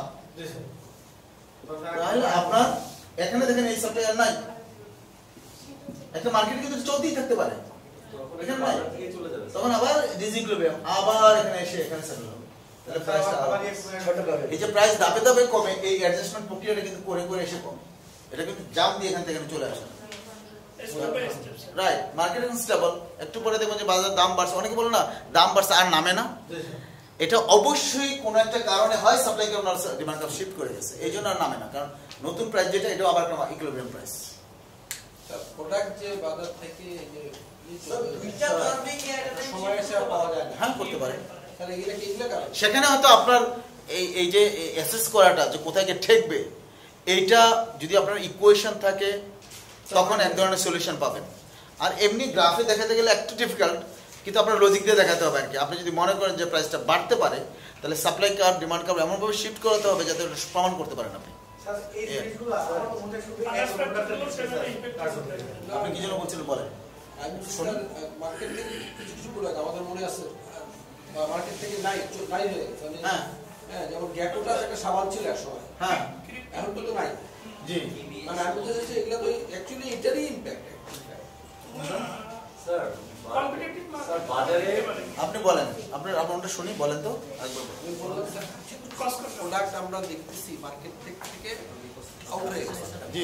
তাহলে আপনার এখানে দেখেন এই সাপ্লাই আর নাই, একটা মার্কেট কিন্তু চলতেই থাকতে পারে, এখানে নাই, তখন আবার ডিসইকুইলিব্রিয়াম, আবার এখানে এসে এখানে সেটেল হবে, তাহলে প্রাইসটা আবার ছোট হবে। এই যে প্রাইস ধাপে ধাপে কমে, এই অ্যাডজাস্টমেন্ট প্রক্রিয়াটা কিন্তু করে করে এসে কমে, এটা কিন্তু জাম্প দিয়ে এখান থেকে চলে আসে, রাইট? মার্কেট এখন স্টেবল, একটু পরে দেখবেন যে বাজার দাম বাড়ছে, অনেকে বলে না দাম বাড়ছে আর নামে না, এটা অবশ্যই কোনো একটা কারণে হয়, সাপ্লাই কার্ভ আর ডিমান্ড কার্ভ শিফট করে গেছে, এই জন্য আর নামে না, কারণ নতুন প্রাইস যেটা, এটা আবার একটা ইকুইলিব্রিয়াম প্রাইস। প্রোডাক্ট যে বাজার থেকে যে দুইটা কারণে কি একটা সময় এসে পাওয়া যায় না, হ্যাঁ করতে পারে, তাহলে এগুলো কি এগুলো কারণ? সেখানে হয়তো আপনার এই যে অ্যাসেস করাটা যে কোথায় গিয়ে ঠেকবে, এইটা যদি আপনার ইকুয়েশন থাকে তখন এক ধরনের সলিউশন পাবেন, আর এমনি গ্রাফে দেখাতে গেলে একটু ডিফিকাল্ট, কিন্তু আপনার লজিক দিয়ে দেখাতে হবে আর কি। আপনি যদি মনে করেন যে প্রাইসটা বাড়তে পারে, তাহলে সাপ্লাই কার্ভ ডিমান্ড কার্ভ এমনভাবে শিফট করাতে হবে যাতে ওটা প্রমাণ করতে পারেন আপনি। আপনি কি জন্য বলছিলেন বলেন? মার্কেট থেকে কিছু কিছু প্রোডাক্ট আমাদের মনে আছে মার্কেট থেকে নাই হয়ে গেছে, হ্যাঁ হ্যাঁ, যেমন গ্যাকোটা একটা সাবান ছিল এক সময়, হ্যাঁ এখন তো নাই, জি, মানে আমি বলতে চাইছি এগুলো তো অ্যাকচুয়ালি এটারই ইম্প্যাক্ট। স্যার বাজারে আপনি বলেন, আপনারটা শুনি, বলেন তো একবার। প্রোডাক্ট আমরা দেখতেছি মার্কেট থেকে আউট হয়ে গেছে, জি,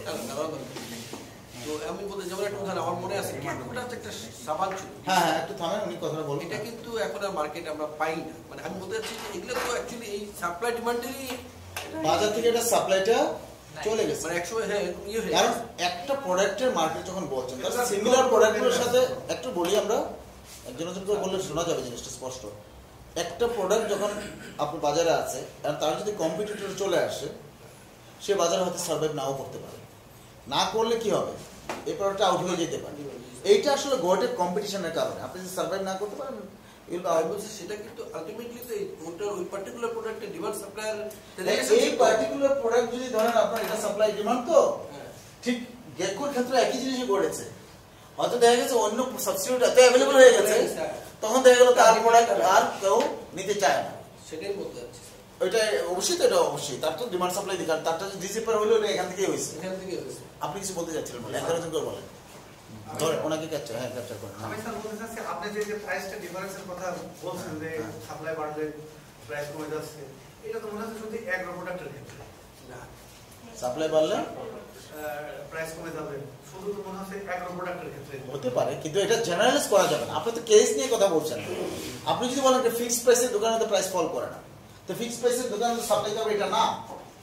তো আমি বলতে যেমন একটা উদাহরণ আমার মনে আছে, গ্যাকোটা একটা সাবান ছিল, হ্যাঁ হ্যাঁ একটু থামেন, উনি কথাটা বলুন। এটা কিন্তু এখন আর মার্কেট আমরা পাই না, মানে আমি বলতে চাচ্ছি যে এগুলো তো অ্যাকচুয়ালি এই সাপ্লাই ডিমান্ডেরই বাজার থেকে এটা সাপ্লাইটা চলে গেছে, মানে একসময় হ্যাঁ ইয়ে হয়ে কারণ গেছে। একটা প্রোডাক্টের মার্কেট যখন বলছেন, তার সিমিলার প্রোডাক্টগুলোর সাথে একটু বলি আমরা, একজন করে বললে শোনা যাবে জিনিসটা স্পষ্ট। একটা প্রোডাক্ট যখন আপনার বাজারে আছে, আর তার যদি কম্পিটিটর চলে আসে, সে বাজারে হয়তো সার্ভাইভ নাও করতে পারে, না করলে কি হবে, এই প্রোডাক্টটা আউট হয়ে যেতে পারে। এইটা আসলে গোটের কম্পিটিশনের কারণে, আপনি যদি সার্ভাইভ না করতে পারেন, সেটা কিন্তু আলটিমেটলি তো ওই পার্টিকুলার প্রোডাক্টের ডিমান্ড সাপ্লায়ার, এই পার্টিকুলার প্রোডাক্ট যদি ধরেন আপনার এটা সাপ্লাই ডিমান্ড, তো ঠিক গেকোর ক্ষেত্রে একই জিনিসই ঘটেছে, হয়তো দেখা গেছে অন্য সাবস্টিটিউট এত অ্যাভেলেবল হয়ে গেছে, তখন দেখা গেল তার প্রোডাক্ট আর কেউ নিতে চায় না, সেটাই বলতে যাচ্ছি। ওইটা অবশ্যই, তো এটা অবশ্যই তার তো ডিমান্ড সাপ্লাই দিকে, তারটা যদি ডিসিপার হলো এখান থেকেই হয়েছে। এখান থেকে হয়েছে। আপনি কিছু বলতে যাচ্ছিলেন, বলেন, একজন করে বলেন, ধরে ওনাকে ক্যাপচার, হ্যাঁ ক্যাপচার করেন। আমি স্যার বলতে চাচ্ছি, আপনি যে প্রাইসটা ডিফারেন্সের কথা বলছেন, যে সাপ্লাই বাড়লে প্রাইস কমে যাচ্ছে, এটা তো মনে হচ্ছে শুধু এগ্রো প্রোডাক্টের ক্ষেত্রে না, সাপ্লাই বাড়লে প্রাইস কমে যাবে, শুধু তো মনে হচ্ছে এগ্রো প্রোডাক্টের ক্ষেত্রে হতে পারে, কিন্তু এটা জেনারেলাইজ করা যাবে না। আপনি তো কেস নিয়ে কথা বলছেন, আপনি যদি বলেন যে ফিক্সড প্রাইসের দোকানে তো প্রাইস ফল করে না, তো ফিক্সড প্রাইসের দোকানে তো সাপ্লাই কার্ভ এটা না,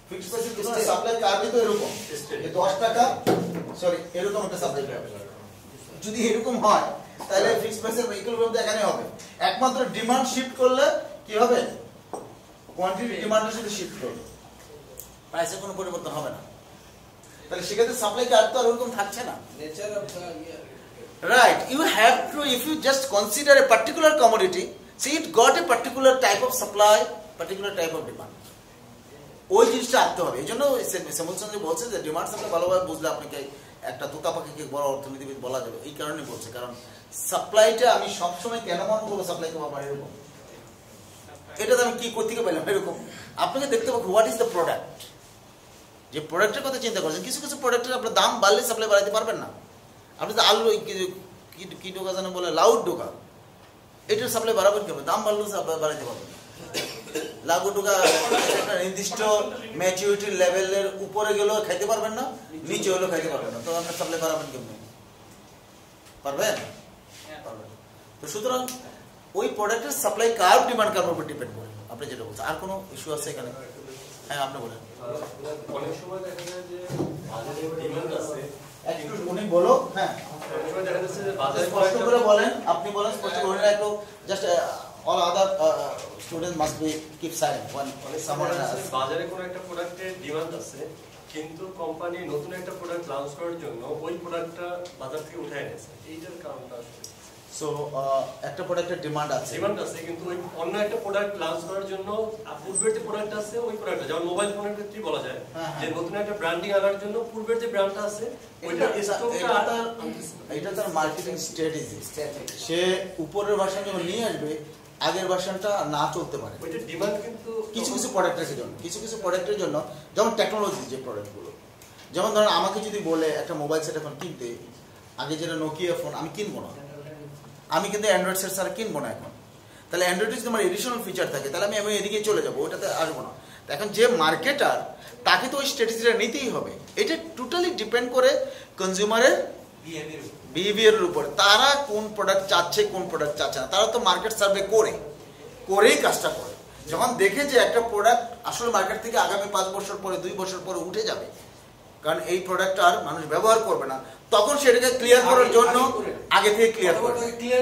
ফিক্সড প্রাইসের ক্ষেত্রে সাপ্লাই কার্ভই তো এরকম, এই 10 টাকা সরি এরকম একটা সাপ্লাই কার্ভ। যদি এরকম হয় তাহলে ফিক্সড প্রাইসের ইকুইলিব্রিয়াম তো এখানে হবে। একমাত্র ডিমান্ড শিফট করলে কি হবে, কোয়ান্টিটি ডিমান্ডের সাথে শিফট করবে, প্রাইসের কোনো পরিবর্তন হবে না। তাহলে সেক্ষেত্রে সাপ্লাই কার্ভ তো আর ওরকম থাকছে না। Nature of the Right, you have to, if you just consider a particular commodity, see it got a particular type of supply, particular type of demand. ওই জিনিসটা আনতে হবে। এই জন্য স্যামুয়েলসন যে বলছে যে ডিমান্ড সাপ্লাই ভালোভাবে বুঝলে আপনাকে একটা তোতা পাখিকে বড় অর্থনীতিবিদ বলা যাবে, এই কারণে বলছে। কারণ সাপ্লাইটা আমি সবসময় কেন মনে করবো সাপ্লাই করবো আমার এরকম, এটাতে আমি কি করতে পেলাম এরকম। আপনাকে দেখতে পাবো হোয়াট ইজ দ্য প্রোডাক্ট, যে প্রোডাক্টের কথা চিন্তা করছেন। কিছু কিছু প্রোডাক্টের আপনার দাম বাড়লে সাপ্লাই বাড়াতে পারবেন না। আপনি তো আলু কি ঢোকা জানেন বলে লাউড ঢোকা, এটার সাপ্লাই বাড়াবেন কেন, দাম বাড়লেও সাপ্লাই বাড়াতে পারবেন না। লাউ ঢোকা একটা নির্দিষ্ট ম্যাচুরিটির লেভেলের উপরে গেলেও খাইতে পারবেন না, নিচে হলেও খাইতে পারবেন না, তো আপনার সাপ্লাই বাড়াবেন কেমন পারবেন? তো সুতরাং ওই প্রোডাক্টের সাপ্লাই কার্ভ ডিমান্ড কার্ভের উপর ডিপেন্ড করে। আপনি যেটা বলছেন, আর কোনো ইস্যু আছে এখানে? হ্যাঁ আপনি বলেন। অনেক সময় দেখা যায় যে বাজারে ডিমান্ড আছে, উনি বলো। হ্যাঁ দেখা যাচ্ছে যে বাজারে স্পষ্ট করে বলেন, আপনি বলেন স্পষ্ট করে না, একটু just all other student must be keep silent when someone asks. বাজারে কোনো একটা প্রোডাক্টের ডিমান্ড আছে, কিন্তু কোম্পানি নতুন একটা প্রোডাক্ট লঞ্চ করার জন্য ওই প্রোডাক্টটা বাজার থেকে উঠায় এনেছে, এইটার কারণটা আসলে সো একটা প্রোডাক্টের ডিমান্ড আছে, কিন্তু ওই অন্য একটা প্রোডাক্ট লঞ্চ করার জন্য পূর্বের যে প্রোডাক্ট আছে ওই প্রোডাক্টটা, যেমন মোবাইল ফোনের ক্ষেত্রে বলা যায় যে নতুন একটা ব্র্যান্ডিং আনার জন্য পূর্বের যে ব্র্যান্ডটা আছে ওইটা স্টকটা, এটা তার মার্কেটিং স্ট্র্যাটেজি। সে উপরের ভার্সন যখন নিয়ে আসবে আগের ভার্সনটা না চলতে পারে। ওইটা ডিমান্ড কিন্তু কিছু কিছু প্রোডাক্টের জন্য, কিছু কিছু প্রোডাক্টের জন্য, যেমন টেকনোলজি যে প্রোডাক্টগুলো, যেমন ধরেন আমাকে যদি বলে একটা মোবাইল সেট এখন কিনতে, আগে যেটা নোকিয়া ফোন আমি কিনবো না, আমি কিন্তু অ্যান্ড্রয়েড সেট ছাড়া কিনবো না এখন। তাহলে অ্যান্ড্রয়েডে যদি আমার এডিশনাল ফিচার থাকে তাহলে আমি এদিকে চলে যাবো, ওটাতে আসবো না। এখন যে মার্কেটার তাকে তো ওই স্ট্র্যাটেজিটা নিতেই হবে। এটা টোটালি ডিপেন্ড করে কনজিউমারের বিহেভিয়ারের উপরে, তারা কোন প্রোডাক্ট চাচ্ছে কোন প্রোডাক্ট চাচ্ছে না। তারা তো মার্কেট সার্ভে করেই কাজটা করে। যখন দেখে যে একটা প্রোডাক্ট আসলে মার্কেট থেকে আগামী 5 বছর পরে 2 বছর পরে উঠে যাবে, কারণ এই প্রোডাক্ট আর মানুষ ব্যবহার করবে না, তখন সেটাকে ক্লিয়ার করার জন্য আগে থেকে ক্লিয়ার করে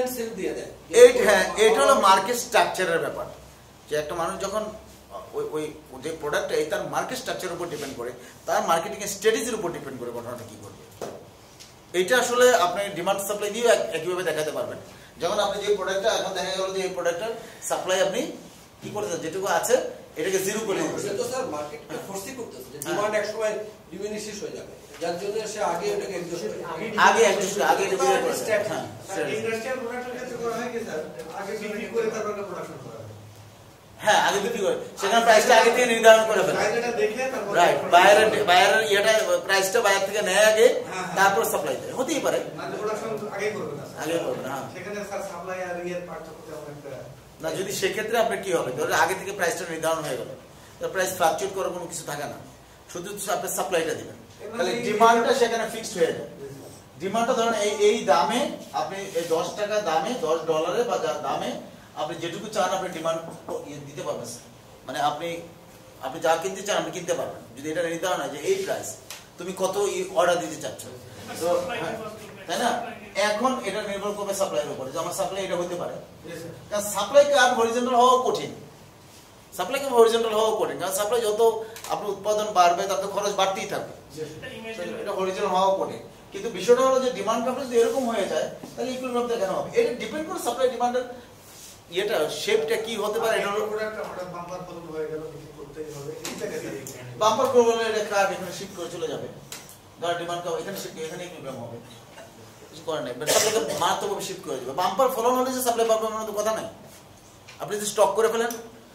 এটা হলো মার্কেট স্ট্রাকচারের ব্যাপার। যে একটা মানুষ যখন ওই যে প্রোডাক্টটা এই তার মার্কেট স্ট্রাকচারের উপর ডিপেন্ড করে, তার মার্কেটিং এর স্ট্র্যাটেজির উপর ডিপেন্ড করে ঘটনাটা কি করবে। এইটা আসলে আপনি ডিমান্ড সাপ্লাই দিয়ে একইভাবে দেখাতে পারবেন। যখন আপনি যে প্রোডাক্টটা এখন দেখা গেল যে এই প্রোডাক্টের সাপ্লাই আপনি কি করেছেন, যেটুকু আছে এটাকে জিরো করে দিয়েছেন, তো স্যার মার্কেটটা ফোর্সই করতেছে যে ডিমান্ড এক সময় ডিমিনিশ হয়ে যাবে, যার জন্য সে আগে এটাকে অ্যাডজাস্ট করে আগে ইন্ডাস্ট্রিয়াল প্রোডাক্টের ক্ষেত্রে করা হয় কি স্যার, আগে বিক্রি করে তারপর প্রোডাকশন করা হয়। হ্যাঁ আগে বিক্রি করে, সেখানে প্রাইসটা আগে থেকে নির্ধারণ করে ফেলে, প্রাইসটা দেখে তারপর রাইট। বায়ারের ইয়েটা প্রাইসটা বায়ার থেকে নেয় আগে, তারপর সাপ্লাই দেয়, হতেই পারে মানে প্রোডাকশন আগে করবে না, আগে করবে না। সেখানে স্যার সাপ্লাই আর ইয়ের পার্থক্য তেমন একটা না। যদি সেক্ষেত্রে আপনার কি হবে, ধরুন আগে থেকে প্রাইসটা নির্ধারণ হয়ে গেল, প্রাইস ফ্লাকচুয়েট করার কোনো কিছু থাকে না, শুধু আপনি সাপ্লাইটা দিবেন, তাহলে ডিমান্ডটা সেখানে ফিক্সড হয়ে যায়। ডিমান্ডটা ধরেন এই দামে আপনি এই 10 টাকা দামে $10 বা দামে আপনি যেটুকু চান আপনি ডিমান্ড দিতে পারবেন। মানে আপনি যা কিনতে চান আপনি কিনতে পারবেন, যদি এটা নির্ধারণ হয় যে এই প্রাইস তুমি কত অর্ডার দিতে চাচ্ছ, তো তাই না। এখন এটা নির্ভর করবে সাপ্লাইয়ের উপরে, যে আমার সাপ্লাই এটা হতে পারে, কারণ সাপ্লাই কার্ভ হরিজন্টাল হওয়া কঠিন, সাপ্লাই কার্ভ হরিজন্টাল হওয়া কঠিন, কারণ সাপ্লাই যত আপনার উৎপাদন বাড়বে তত খরচ বাড়তেই থাকবে, এটা হরিজন্টাল হওয়া কঠিন। কিন্তু বিষয়টা হলো যে ডিমান্ড কার্ভ যদি এরকম হয়ে যায় তাহলে ইকুইলিব্রিয়াম কেন হবে, এটা ডিপেন্ড করে সাপ্লাই ডিমান্ডের এটা শেপটা কি হতে পারে। এটা হলো প্রোডাক্টটা হঠাৎ বাম্পার ফলন হয়ে গেল, কিছু করতেই হবে, এইটাকে বাম্পার প্রবলেম এটা কার্ভ এখানে শিফট করে চলে যাবে, ধর ডিমান্ড কার্ভ এখানে শিফট এখানে ইকুইলিব্রিয়াম হবে, কিছু করে নাই, বাট সাপ্লাই মারাত্মকভাবে শিফট করে যাবে। বাম্পার ফলন হলে যে সাপ্লাই বাড়বে এমন তো কথা নাই, আপনি যদি স্টক করে ফেলেন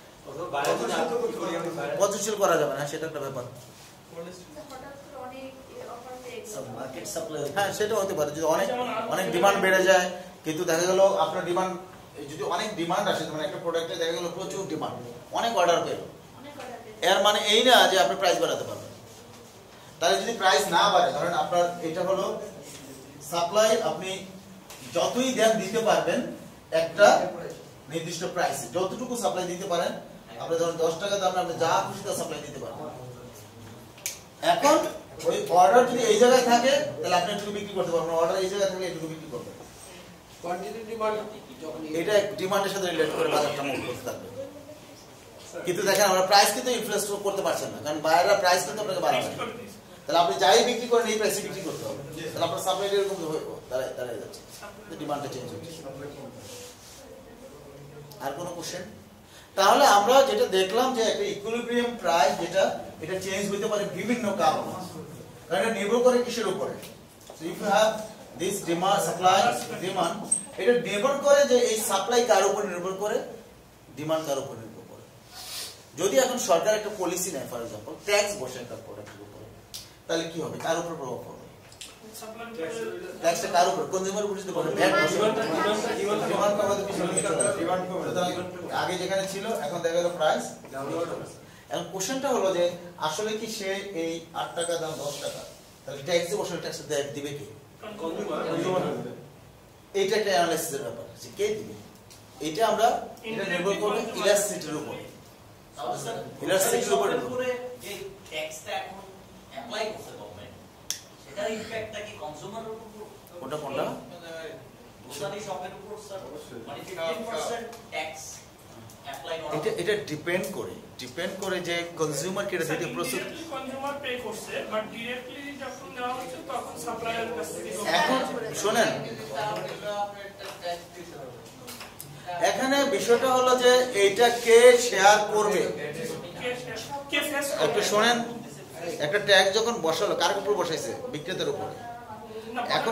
পজিশন করা যাবে না, সেটা একটা ব্যাপার। মার্কেট সাপ্লাই, হ্যাঁ সেটা হতে পারে, যদি অনেক ডিমান্ড বেড়ে যায়, কিন্তু দেখা গেল আপনার ডিমান্ড যদি অনেক ডিমান্ড আসে, মানে একটা প্রোডাক্টে দেখা গেল প্রচুর ডিমান্ড, অনেক অর্ডার পেল, এর মানে এই না যে আপনি প্রাইস বাড়াতে পারবেন। তাহলে যদি প্রাইস না বাড়ে, ধরেন আপনার এটা হলো সাপ্লাই, আপনি যতই দেন দিতে পারবেন একটা নির্দিষ্ট প্রাইসে, যতটুকু সাপ্লাই দিতে পারেন আপনি, ধরেন 10 টাকা দামে আপনি যা খুশি তা সাপ্লাই দিতে পারবেন। এখন ওই অর্ডার যদি এই জায়গায় থাকে তাহলে আপনি একটু বিক্রি করতে পারবেন, অর্ডার এই জায়গায় থাকলে একটু বিক্রি করবেন। কোয়ান্টিটি ডিমান্ড যখন এটা ডিমান্ডের সাথে রিলেট করে বাজারটা মুভ করতে থাকবে। কিন্তু দেখেন আমরা প্রাইস কিন্তু ইনফ্লুয়েন্স করতে পারছেন না, কারণ বায়াররা প্রাইস কিন্তু আপনাকে বাড়াবে। তাহলে আপনি যাই বিক্রি করেন এই প্রাইসে বিক্রি করতে হবে, তাহলে আপনার সাপ্লাই এরকম দাঁড়ায় যাচ্ছে, ডিমান্ডটা চেঞ্জ হচ্ছে। আর কোনো কোশ্চেন? তাহলে আমরা যেটা দেখলাম যে একটা ইকুইলিব্রিয়াম প্রাইস যেটা এটা চেঞ্জ হতে পারে বিভিন্ন কারণে, কারণ এটা নির্ভর করে কিসের উপরে। So if you have this demand supply demand, এটা নির্ভর করে যে এই সাপ্লাই কার উপর নির্ভর করে, ডিমান্ড কার উপর নির্ভর করে। যদি এখন সরকার একটা পলিসি নেয়, ফর এক্সাম্পল ট্যাক্স বসে একটা প্রোডাক্টের উপরে, তাহলে কি হবে, কার উপর প্রভাব পড়বে? ট্যাক্সটা কার উপর? কনজিউমার উপর যদি পড়ে, ডিমান্ড কমাতে পিছনে আগে যেখানে ছিল এখন দেখা গেল প্রাইস। এখন কোশ্চেনটা হলো যে আসলে কি সে এই 8 টাকা দাম 10 টাকা, তাহলে ট্যাক্স যে বসে ট্যাক্স দিবে কে? এইটা একটা অ্যানালাইসিসের ব্যাপার, যে কে দিবে। এটা আমরা এটা নির্ভর করবে ইলাস্ট্রিটির উপর। ইলাস্ট্রিটির উপর যে ট্যাক্সটা এখন অ্যাপ্লাই করছে গভর্নমেন্ট, সেটার ইমপ্যাক্টটা কি কনজিউমারের উপর? কোনটা কোনটা? গ্রোসারি শপের উপর স্যার, মানে 15% ট্যাক্স অ্যাপ্লাই করা। এটা ডিপেন্ড করে যে কনজিউমার কে দিতে প্রস্তুত। কনজিউমার পে করছে, বাট ডাইরেক্টলি যখন দেওয়া হচ্ছে তখন সাপ্লায়ারের কাছ থেকে। এখন শুনেন, এখানে বিষয়টা হলো যে এইটা কে শেয়ার করবে। একটু শোনেন, একটা ট্যাক্স যখন বসালো কার উপর বসাইছে? বিক্রেতার উপর। এখন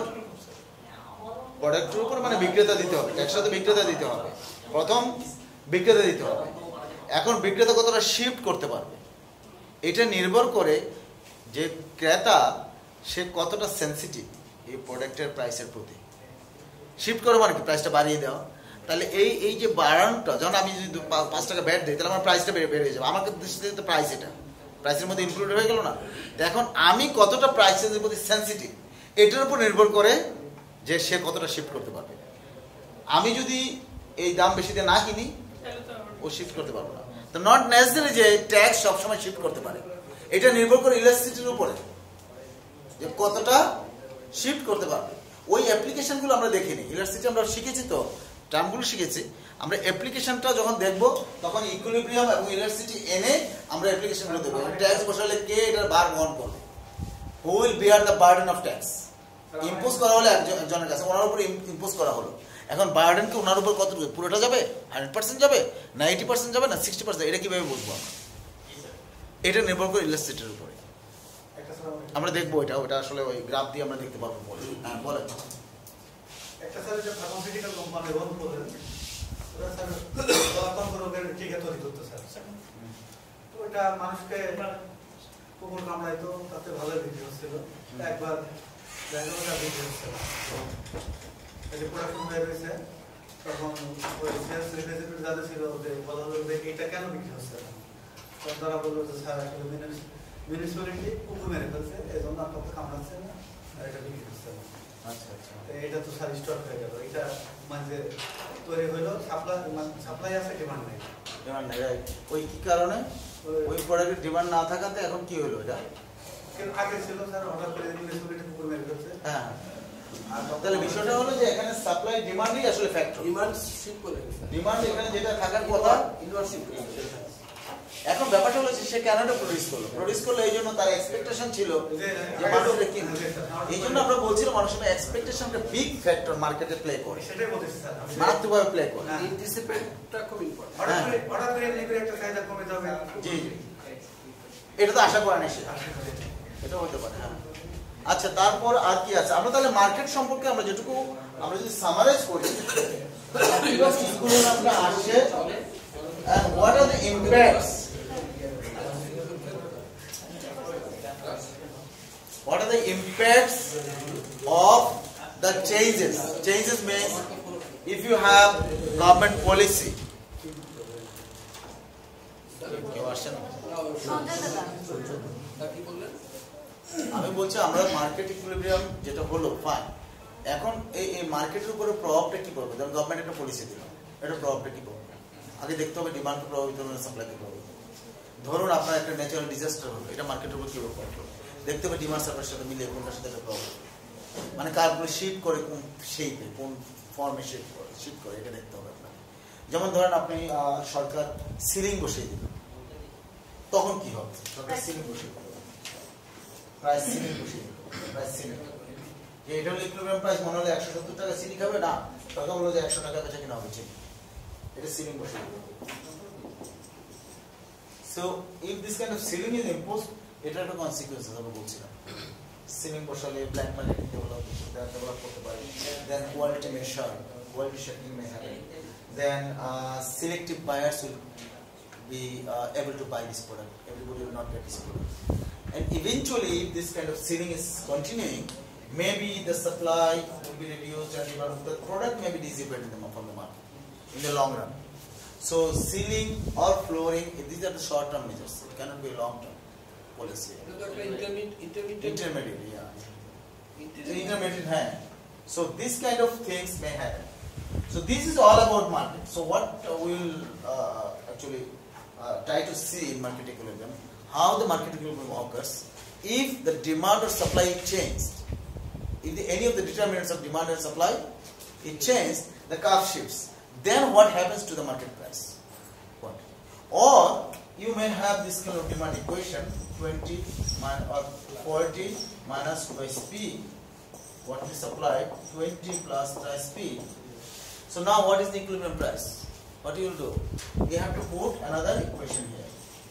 প্রোডাক্টের উপর মানে বিক্রেতা দিতে হবে, ট্যাক্সটা তো বিক্রেতা দিতে হবে, প্রথম বিক্রেতা দিতে হবে। এখন বিক্রেতা কতটা শিফট করতে পারবে এটা নির্ভর করে যে ক্রেতা সে কতটা সেনসিটিভ এই প্রোডাক্টের প্রাইসের প্রতি। শিফট করে মানে কি, প্রাইসটা বাড়িয়ে দেওয়া। তাহলে এই যে বাড়ানোটা, যখন আমি যদি 5 টাকা ব্যাট দিই তাহলে আমার প্রাইসটা বেড়ে যাবে, আমার দৃষ্টিতে তো প্রাইস, এটা প্রাইসের মধ্যে ইনক্লুড হয়ে গেল না। এখন আমি কতটা প্রাইসের প্রতি সেনসিটিভ এটার উপর নির্ভর করে যে সে কতটা শিফট করতে পারবে। আমি যদি এই দাম বেশি দিয়ে না কিনি ও শিফট করতে পারবো না। তো নট নেসেসারি যে ট্যাক্স সবসময় শিফট করতে পারে, এটা নির্ভর করে ইলাস্ট্রিটির উপরে যে কতটা শিফট করতে পারবে। ওই অ্যাপ্লিকেশনগুলো আমরা দেখিনি, ইলাস্ট্রিটি আমরা শিখেছি, তো টার্মগুলো শিখেছি। আমরা অ্যাপ্লিকেশনটা যখন দেখব তখন ইকুইলিব্রিয়াম এবং ইলাস্ট্রিটি এনে আমরা অ্যাপ্লিকেশনগুলো দেখব। ট্যাক্স বসালে কে এটার ভার বহন করবে? Who will bear the burden of tax? Impose করা হলো একজনের কাছে, ওনার উপর ইম্পোজ করা হলো। এখন বার্ডেন কি ওনার উপর কত, পুরোটা যাবে, 100% যাবে না 80% যাবে না 60%? এটা কিভাবে বুঝবো আমরা? এটা নির্ভর করে ইলাস্ট্রিটির উপরে। আমরা দেখবো ওটা আসলে ওই গ্রাফ দিয়ে আমরা দেখতে পারবো। হ্যাঁ বলেন। একটা স্যার যে ফার্মাসিউটিক্যাল কোম্পানি রোল করে ওরা স্যার গলাতন্ত্র রোগের টিকা তৈরি করতে স্যার, তো ওটা মানুষকে কুকুর কামড়াইতো, তাতে ভালো বিক্রি হচ্ছিল। একবার দেখা বিক্রি হচ্ছিল, এই যে প্রোডাকশন হয়ে রয়েছে, তখন ওই সেলস রিপ্রেজেন্টেটিভ যাদের ছিল যে বলা হলো যে এটা কেন বিক্রি হচ্ছে না, তখন তারা বললো যে স্যার আসলে মিউনিসিপ্যালিটি কুকুর মেরে ফেলছে, এই জন্য আপনাকে কামড়াচ্ছে না, আর এটা বিক্রি হচ্ছে না। আচ্ছা আচ্ছা, এটা তো স্যার স্টক হয়ে গেল, এটা মানে তৈরি হলো, সাপ্লাই আছে, ডিমান্ড নেই। ডিমান্ড নেই, রাইট। ওই কি কারণে? ওই প্রোডাক্টের ডিমান্ড না থাকাতে এখন কি হলো এটা? আগে ছিল স্যার, হঠাৎ করে মিউনিসিপ্যালিটি কুকুর মেরে ফেলছে। হ্যাঁ, তাহলে বিষয়টা হলো যে এখানে সাপ্লাই ডিমান্ডই আসলে ফ্যাক্টর। ডিমান্ড শিফট করে গেছে, ডিমান্ড এখানে যেটা থাকার কথা ইনভার্সিভ করে গেছে। এখন ব্যাপারটা হলো সে কেন প্রডিউস করলো এই জন্য তার এক্সপেকটেশন ছিল যে মানুষের কি, এই জন্য আমরা বলছিলাম মানুষের এক্সপেকটেশনটা বিগ ফ্যাক্টর মার্কেটে প্লে করে, সেটাই বলতেছি স্যার, মারাত্মকভাবে প্লে করে। অ্যান্টিসিপেটটা খুব ইম্পর্টেন্ট। হঠাৎ করে এমনি করে একটা চাহিদা কমে যাবে, জি জি, এটা তো আশা করে না সে, এটা হতে পারে। হ্যাঁ, আচ্ছা, তারপর আর কি আছে? আমরা তাহলে মার্কেট সম্পর্কে আমরা যেটুকু আমরা যদি সামারাইজ করি, আমরা আসছে and what are the impacts? What are the impacts of the changes? Changes means if you have government policy. আমি বলছি আমরা মার্কেট ইকুইলিব্রিয়াম যেটা হলো ফাইন, এখন এই মার্কেটের উপরে প্রভাবটা কি পড়বে? ধরুন গভর্নমেন্ট একটা পলিসি দিল, এটা প্রভাবটা কি পড়বে? আগে দেখতে হবে ডিমান্ডকে প্রভাবিত হবে না সাপ্লাইকে প্রভাবিত হবে। ধরুন আপনার একটা ন্যাচারাল ডিজাস্টার হলো, এটা মার্কেটের উপর কিভাবে কন্ট্রোল দেখতে হবে, ডিমান্ড সাপ্লাইয়ের সাথে মিলিয়ে কোনটার সাথে একটা প্রবলেম, মানে কারগুলো শিফট করে কোন শেপে কোন ফর্মে শিফট করে এটা দেখতে হবে আপনাকে। যেমন ধরেন আপনি সরকার সিলিং বসিয়ে দিল, তখন কি হবে? সরকার সিলিং বসিয়ে দিল, প্রাইস সিলিং বসিয়ে দিল, প্রাইস সিলিং এটা হলো ইকুইলিব্রিয়াম প্রাইস, মনে হলো 170 টাকা সিলিং হবে না, টাকা বললো যে 100 টাকা বেচা কিনা হবে, চিনি এটা সিলিং বসিয়ে দিল। So if this kind of ceiling is imposed, এটা একটা consequences আমি বলছিলাম। Ceiling বসালে black market develop করতে পারে, then quality may short, quality shorting may happen, then selective buyers will be able to buy this product, everybody will not get this product, and eventually if this kind of ceiling is continuing, maybe the supply will be reduced and the product may be dissipated from the market in the long run. So ceiling or flooring, these are the short-term measures. It cannot be a long-term policy. Intermediate, yeah. Intermediate hand. So this kind of things may happen. So this is all about market. So what we will actually try to see in market equilibrium, how the market equilibrium occurs. If the demand or supply changed, if any of the determinants of demand and supply it changed, the curve shifts. Then what happens to the market price? What? Or you may have this kind of demand equation 20 or 40 minus twice P, what is supplied 20 plus twice P. So now what is the equilibrium price? What you will do? You have to put another equation here.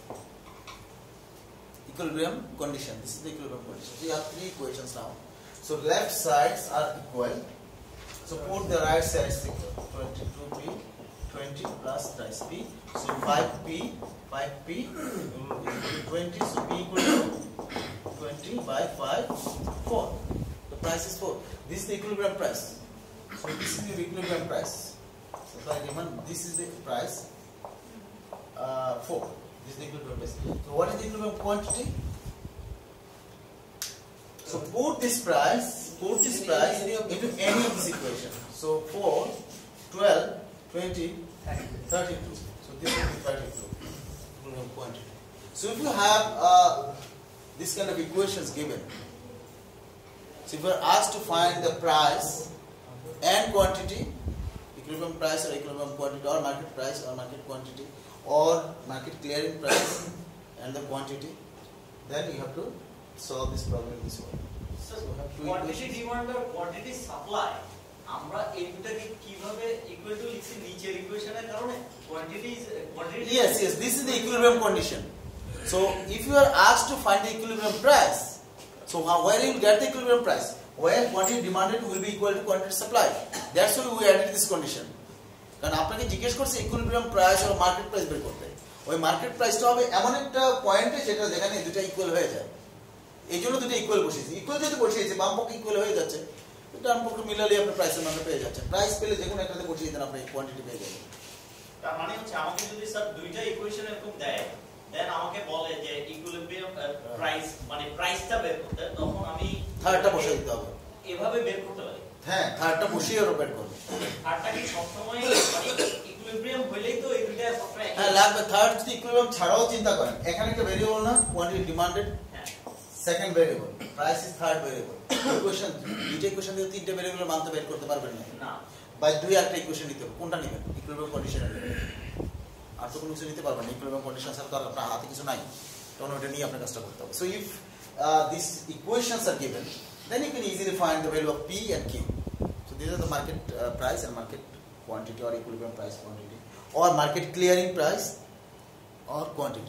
Equilibrium condition. This is the equilibrium condition. So you have three equations now. So left sides are equal. So put the right sides equal. 22P, 20 plus twice P. So 5P equal to 20. So P equal to 20 by 5, 4. The price is 4. This is the equilibrium price. So this is the equilibrium price. Supply demand. This is the price. 4. This is the equilibrium price. So what is the equilibrium quantity? So put this price into any of this equation. So 4, 12, 20, 32. So this will be 32 equilibrium quantity. So if you have this kind of equations given, so if you are asked to find the price and quantity, equilibrium price or equilibrium quantity, or market price or market quantity, or market clearing price and the quantity, then you have to solve this problem in this way. So quantity demand or quantity supply, আমরা এই দুটাকে কিভাবে equal to লিখছি নিচের ইকুয়েশনের কারণে quantity yes, this is the equilibrium condition. So if you are asked to find the equilibrium price, so where you will get the equilibrium price? Where quantity demanded will be equal to quantity supplied. That's why we added this condition. কারণ আপনাকে জিজ্ঞেস করছে equilibrium price আর market price বের করতে, ওই market প্রাইসটা হবে এমন একটা পয়েন্টে যেটা যেখানে দুটো ইকুয়াল হয়ে যায়, এই জন্য দুটো ইকুয়াল বসিয়েছি। ইকুয়াল যেহেতু বসিয়েছে বাম পক্ষে ইকুয়াল হয়ে যাচ্ছে, ডান পক্ষে মিলালে আপনি প্রাইসের মানটা পেয়ে যাচ্ছেন। প্রাইস পেলে যে কোনো একটাতে বসিয়ে দেন আপনি কোয়ান্টিটি পেয়ে যাবেন। তার মানে হচ্ছে আমাকে যদি স্যার দুইটা ইকুয়েশন এরকম দেয়, দেন আমাকে বলে যে ইকুইলিব্রিয়াম প্রাইস মানে প্রাইসটা বের করতে, তখন আমি থার্ডটা বসিয়ে দিতে হবে, এভাবে বের করতে পারি। হ্যাঁ, থার্ডটা বসিয়ে আরো বের করবে। থার্ডটা কি সবসময় মানে ইকুইলিব্রিয়াম হলেই তো এই দুইটা সবসময় হ্যাঁ লাগবে। থার্ড যদি ইকুইলিব্রিয়াম ছাড়াও চিন্তা করেন, এখানে একটা ভেরিয়েবল না quantity demanded, second variable price is third variable. Equation দুইটা ইকুয়েশন দিয়ে তিনটা ভেরিয়েবলের মানটা বের করতে পারবেন না, বাই দুই একটা ইকুয়েশন নিতে হবে। কোনটা নেবেন? ইকুইলিব্রিয়াম কন্ডিশনে নেবেন, আর তো কোনো কিছু নিতে পারবেন না। ইকুইলিব্রিয়াম কন্ডিশন ছাড়া তো আপনার হাতে কিছু নাই, তখন ওটা নিয়ে আপনার কাজটা করতে হবে। So if these equations are given, then you can easily find the value of P and Q. So these are the market price and market quantity, or equilibrium price quantity, or market clearing price or quantity.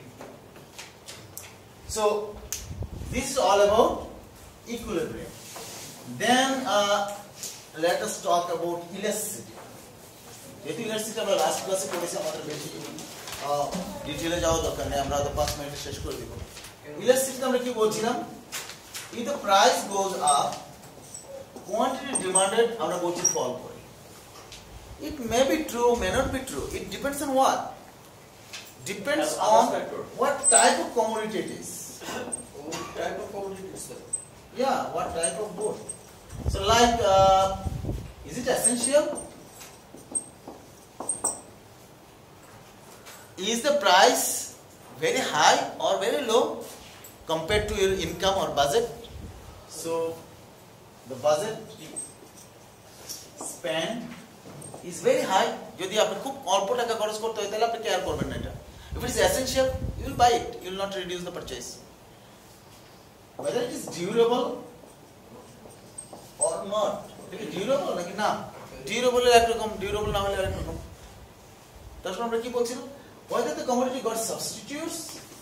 So this is all about equilibrium. Then let us talk about elasticity. যেহেতু elasticity আমরা last ক্লাসে পড়েছি, আমাদের বেশি ডিটেইলে যাওয়া দরকার নেই, আমরা 5 মিনিটে শেষ করে দিব। ইলাস্টিসিটি আমরা কি বলছিলাম? If the price goes up, quantity demanded আমরা বলছি ফল করে। It may be true, may not be true. It depends on what? Depends on what type of commodity it is. Type of commodity itself. Yeah, what type of board? So like, is it essential? Is the price very high or very low compared to your income or budget. So the budget spend is very high. যদি আপনি খুব অল্প টাকা খরচ করতে হয় তাহলে আপনি কেয়ার করবেন না এটা. If it is essential, you will buy it. You will not reduce the purchase. Whether it is durable or not. It is durable নাকি না? Durable এর একরকম, durable না হলে আরেকরকম. তারপর আমরা কি বলছিলাম? Whether the commodity got substitutes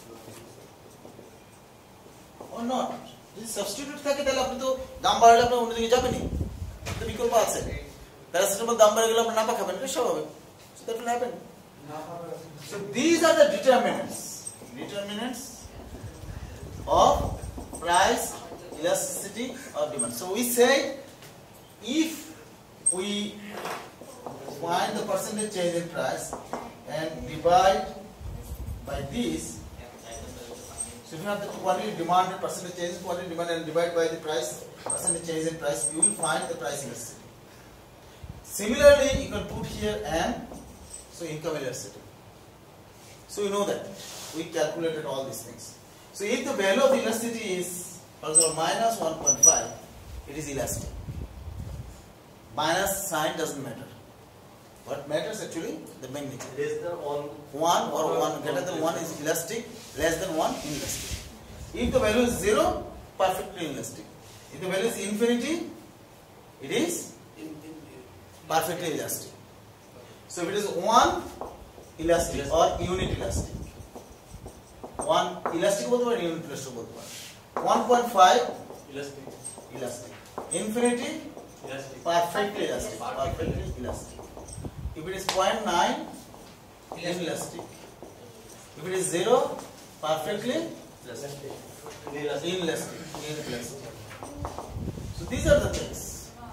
or not. যদি সাবস্টিটিউট থাকে তাহলে আপনি তো দাম বাড়লে আপনি অন্যদিকে যাবেনই. তো বিকল্প আছে. প্যারাসিটামল দাম বেড়ে গেলে আপনি নাপা খাবেন, এটা স্বাভাবিক. So that will happen. So these are the determinants of price elasticity of demand. So we say if we find the percentage change in price and divide by this, so if you have the quantity demand and percentage change in quantity demand and divide by the price percentage change in price, you will find the price elasticity. Similarly, you can put here and so income elasticity. So you know that we calculated all these things. So if the value of elasticity is, for example, minus 1.5, it is elastic. Minus sign doesn't matter. What matters actually the magnitude. Less than 1 or 1 greater than 1 is elastic. Less than 1 inelastic. If the value is 0, perfectly elastic. If the value is infinity, it is perfectly elastic. So if it is 1 elastic or unit elastic, 1 elastic both or unit elastic both. 1.5 elastic. Infinity elastic. perfectly elastic. Perfectly elastic. If it is 0.9 inelastic. If it is 0 perfectly inelastic. So these are the things.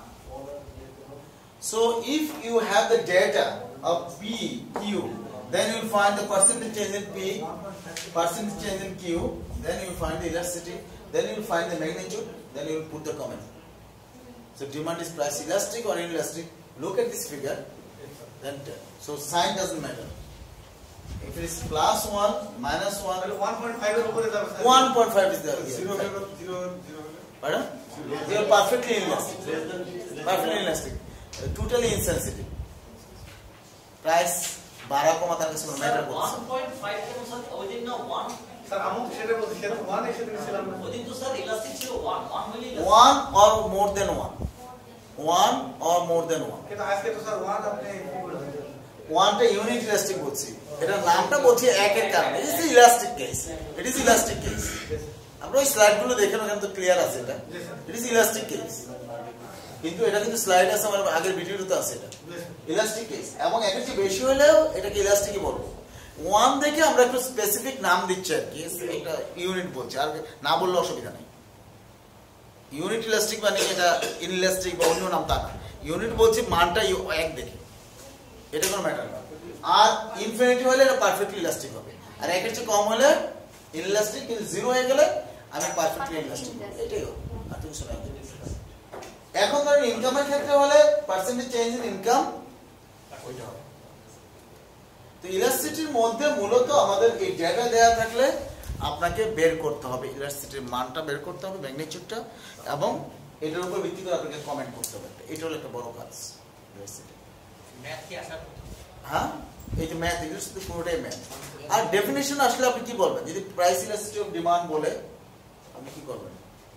So if you have the data of P, Q, then you will find the percentage change in P, percentage change in Q, then you will find the elasticity, then you will find the magnitude, then you will put the comment. So demand is price elastic or inelastic. Look at this figure. Then so sign doesn't matter. If it is plus 1, minus 1, 1.5 এর উপরে যাবে sir 1.5 is there. 0 Pardon? They are perfectly inelastic. Perfectly inelastic. Totally insensitive. Price বাড়া কমা তার কাছে কোনো matter করছে 1.5 কেন sir ওইদিন না 1 স্যার আমি সেটা বলছি সেটা 1 এসে দিয়েছিলাম ওইদিন তো স্যার ইলাস্টিক ছিল 1 মিলি 1 or more than 1 or more than 1 কিন্তু আজকে তো স্যার 1 আপনি কি বলছেন 1টা ইউনিট ইলাস্টিক বলছি এটা নামটা বলছি একের কারণে it is elastic case it is elastic case আমরা ওই স্লাইডগুলো দেখেন ওখানে তো ক্লিয়ার আছে এটা ইট ইজ ইলাস্টিক কেস কিন্তু এটা কিন্তু স্লাইড আছে আমার আগের ভিডিওতে আছে এটা ইলাস্টিক কেস এবং এর চেয়ে বেশি হলেও এটাকে ইলাস্টিকই বলবো 1 দেখে আমরা একটু স্পেসিফিক নাম দিচ্ছি আর কি এটা ইউনিট বলছি আর না বললে অসুবিধা নেই ইউনিট ইলাস্টিক মানে এটা ইনইলাস্টিক বা অন্য নাম তা না ইউনিট বলছি মানটা এক দেখে এটা কোনো ম্যাটার না আর ইনফিনিটি হলে এটা পারফেক্টলি ইলাস্টিক হবে আর এর চেয়ে কম হলে ইনইলাস্টিক কিন্তু 0 হয়ে গেলে আমি পারফেক্টলি ইলাস্টিক এটাই হবে আর তুমি শোনা এখন ধরেন ইনকামের ক্ষেত্রে হলে পার্সেন্টেজ চেঞ্জ ইন ইনকাম ওইটা হবে তো ইলাস্টিটির মধ্যে মূলত আমাদের এই ডেটা দেয়া থাকলে আপনাকে বের করতে হবে ইলাস্টিটির মানটা বের করতে হবে ম্যাগনিটিউডটা এবং এটার উপর ভিত্তি করে আপনাকে কমেন্ট করতে হবে এটা হলো একটা বড় কাজ ম্যাথ কি আসা হ্যাঁ এই যে ম্যাথ এগুলো শুধু পুরোটাই ম্যাথ আর ডেফিনেশন আসলে আপনি কি বলবেন যদি প্রাইস ইলাস্টিটি অফ ডিমান্ড বলে আপনি কি করবেন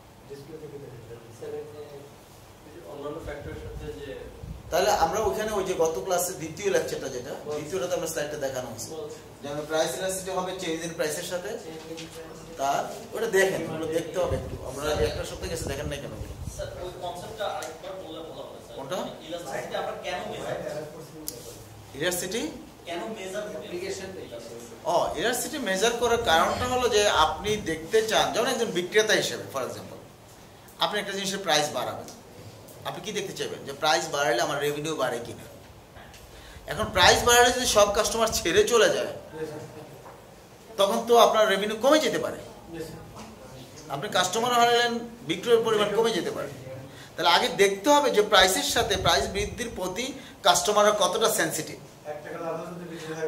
অন্যান্য ফ্যাক্টরের সাথে যে তাহলে আমরা ওখানে ওই যে গত ক্লাসে দ্বিতীয় লেকচারটা যেটা দ্বিতীয়টাতে আমরা স্লাইডটা দেখানো হয়েছে যেমন প্রাইস ইলাস্টিটি হবে চেঞ্জ ইন প্রাইসের সাথে তার ওটা দেখেন ওগুলো দেখতে হবে একটু আমরা একটা সপ্তাহ গেছে দেখেন না কেন স্যার ওই কনসেপ্টটা আরেকবার বললে ভালো হবে স্যার কোনটা ইলাস্টিসিটি আমরা কেন মেজার ইলাস্টিটি কেন মেজার অ্যাপ্লিকেশন ইলাস্টিটি মেজার করার কারণটা হলো যে আপনি দেখতে চান যেমন একজন বিক্রেতা হিসেবে ফর এক্সাম্পল আপনি একটা জিনিসের প্রাইস বাড়াবেন আপনি কি দেখতে চাইবেন যে প্রাইস বাড়ালে আমার রেভিনিউ বাড়ে কিনা এখন প্রাইস বাড়ালে যদি সব কাস্টমার ছেড়ে চলে যায় তখন তো আপনার রেভিনিউ কমে যেতে পারে আপনি কাস্টমার হারালেন বিক্রয়ের পরিমাণ কমে যেতে পারে তাহলে আগে দেখতে হবে যে প্রাইসের সাথে প্রাইস বৃদ্ধির প্রতি কাস্টমাররা কতটা সেনসিটিভ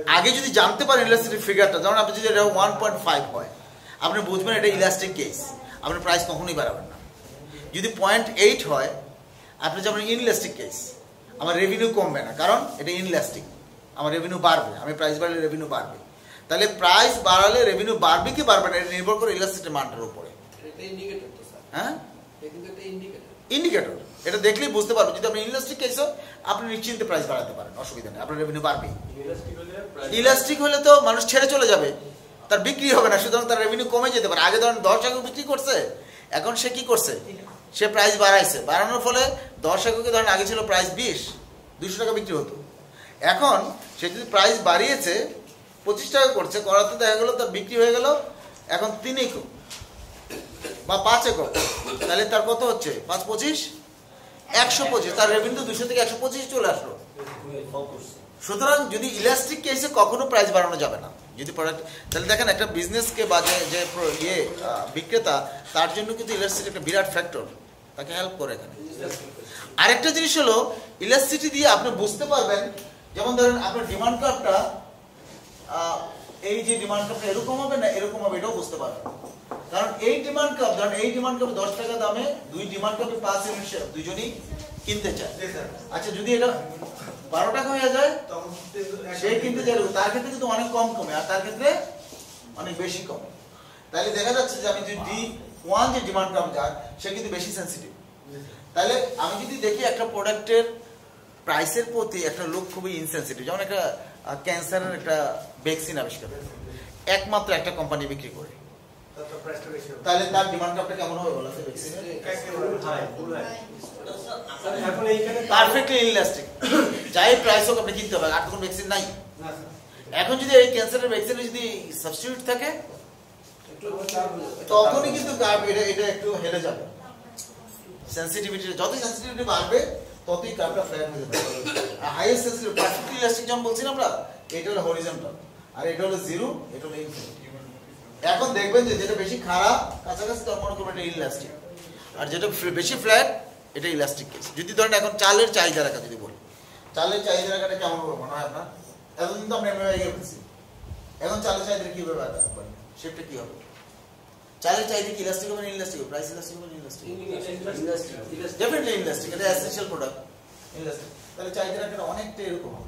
আগে যদি জানতে পারেন ইলাস্টিক ফিগারটা, যেমন আপনি যদি এটা 1.5 হয় আপনি বুঝবেন এটা ইলাস্টিক কেস, আপনি প্রাইস কখনোই বাড়াবেন না। যদি 0.8 হয় আপনি যেমন ইনইলাস্টিক কেস, আমার রেভিনিউ কমবে না, কারণ এটা ইনইলাস্টিক, আমার রেভিনিউ বাড়বে, আমি প্রাইস বাড়ালে রেভিনিউ বাড়বে। তাহলে প্রাইস বাড়ালে রেভিনিউ বাড়বে কি বাড়বে না এটা নির্ভর করে ইলাস্টিকের মানটার উপরে। হ্যাঁ, ইন্ডিকেটর, এটা দেখলেই বুঝতে পারবেন। যদি আপনি ইনইলাস্টিক কেস হয় আপনি নিশ্চিন্তে প্রাইস বাড়াতে পারেন, অসুবিধা নেই, আপনার রেভিনিউ বাড়বে। ইলাস্টিক হলে তো মানুষ ছেড়ে চলে যাবে, তার বিক্রি হবে না, সুতরাং তার রেভিনিউ কমে যেতে পারে। আগে ধরেন 10 টাকা বিক্রি করছে, এখন সে কি করছে, সে প্রাইস বাড়াইছে, বাড়ানোর ফলে 10 টাকাকে ধরেন আগে ছিল প্রাইস 20, 200 টাকা বিক্রি হতো, এখন সে যদি প্রাইস বাড়িয়েছে 25 টাকা করছে, করাতে দেখা গেল তার বিক্রি হয়ে গেল এখন 3 একক বা 5 একক, তাহলে তার কত হচ্ছে 5 25 125, তার রেভিনিউ 200 থেকে 125 চলে আসলো। সুতরাং যদি ইলাস্টিক কেসে কখনো প্রাইস বাড়ানো যাবে না যদি প্রোডাক্ট, তাহলে দেখেন একটা বিজনেসকে বা যে বিক্রেতা, তার জন্য কিন্তু ইলাস্টিক একটা বিরাট ফ্যাক্টর, তাকে হেল্প করে এখানে। আরেকটা জিনিস হলো ইলাস্টিসিটি দিয়ে আপনি বুঝতে পারবেন, যেমন ধরেন আপনার ডিমান্ড কার্ভটা, এই যে ডিমান্ড কার্ভটা এরকম হবে না এরকম হবে, এটাও বুঝতে পারবেন। কারণ এই ডিমান্ড কার্ভ, ধরেন এই ডিমান্ড কার্ভ 10 টাকা দামে, দুই ডিমান্ড কার্ভে 5 ইউনিট শেয়ার দুইজনই কিনতে চায়। আচ্ছা যদি এটা 12 টাকা হয়ে যায় সে কিনতে চাইলে তার ক্ষেত্রে কিন্তু অনেক কম কমে, আর তার ক্ষেত্রে অনেক বেশি কমে। তাহলে দেখা যাচ্ছে যে আমি যদি D1 যে ডিমান্ড কার্ভ যায় সে কিন্তু বেশি সেন্সিটিভ। তাহলে আমি যদি দেখি একটা প্রোডাক্টের প্রাইসের প্রতি একটা লোক খুবই ইনসেন্সিটিভ, যেমন একটা ক্যান্সারের একটা ভ্যাকসিন আবিষ্কার একমাত্র একটা কোম্পানি বিক্রি করে, তাহলে তার ডিমান্ড কার্ভটা কেমন হবে বলা যায়? পারফেক্টলি ইনইলাস্টিক, যাই প্রাইস হোক আপনি কিনতে হবে, আর কোনো ভ্যাকসিন নাই। এখন যদি এই ক্যান্সারের ভ্যাকসিনে যদি সাবস্টিটিউট থাকে তখনই কিন্তু এটা একটু হেলে যাবে। সেনসিটিভিটি যতই সেনসিটিভিটি বাড়বে ততই কার্ভটা ফ্ল্যাট হয়ে যাবে। হাইয়েস্ট সেনসিটিভ পারফেক্টলি ইলাস্টিক যখন বলছি না আমরা, এটা হলো হরিজন্টাল আর এটা হলো জিরো, এটা হলো ইনফিনিটি। এখন দেখবেন যে যেটা বেশি খারাপ কাছাকাছি তখন মনে করবেন এটা ইলাস্টিক, আর যেটা বেশি ফ্ল্যাট এটা ইলাস্টিক কেস। যদি ধরেন এখন চালের চাহিদা রাখা, যদি বলি চালের চাহিদা রাখাটা কেমন হবে মনে হয় আপনার? এতদিন তো আমরা এমএআই বলছি, এখন চালের চাহিদা কিভাবে রাখবেন, সেটা কি হবে? চালের চাহিদা কি ইলাস্টিক হবে না ইনইলাস্টিক হবে? প্রাইস ইলাস্টিক হবে না ইনইলাস্টিক? ডেফিনেটলি ইনইলাস্টিক, এটা এসেনশিয়াল প্রোডাক্ট, ইনইলাস্টিক। তাহলে চাহিদা রাখাটা অনেকটা এরকম হবে,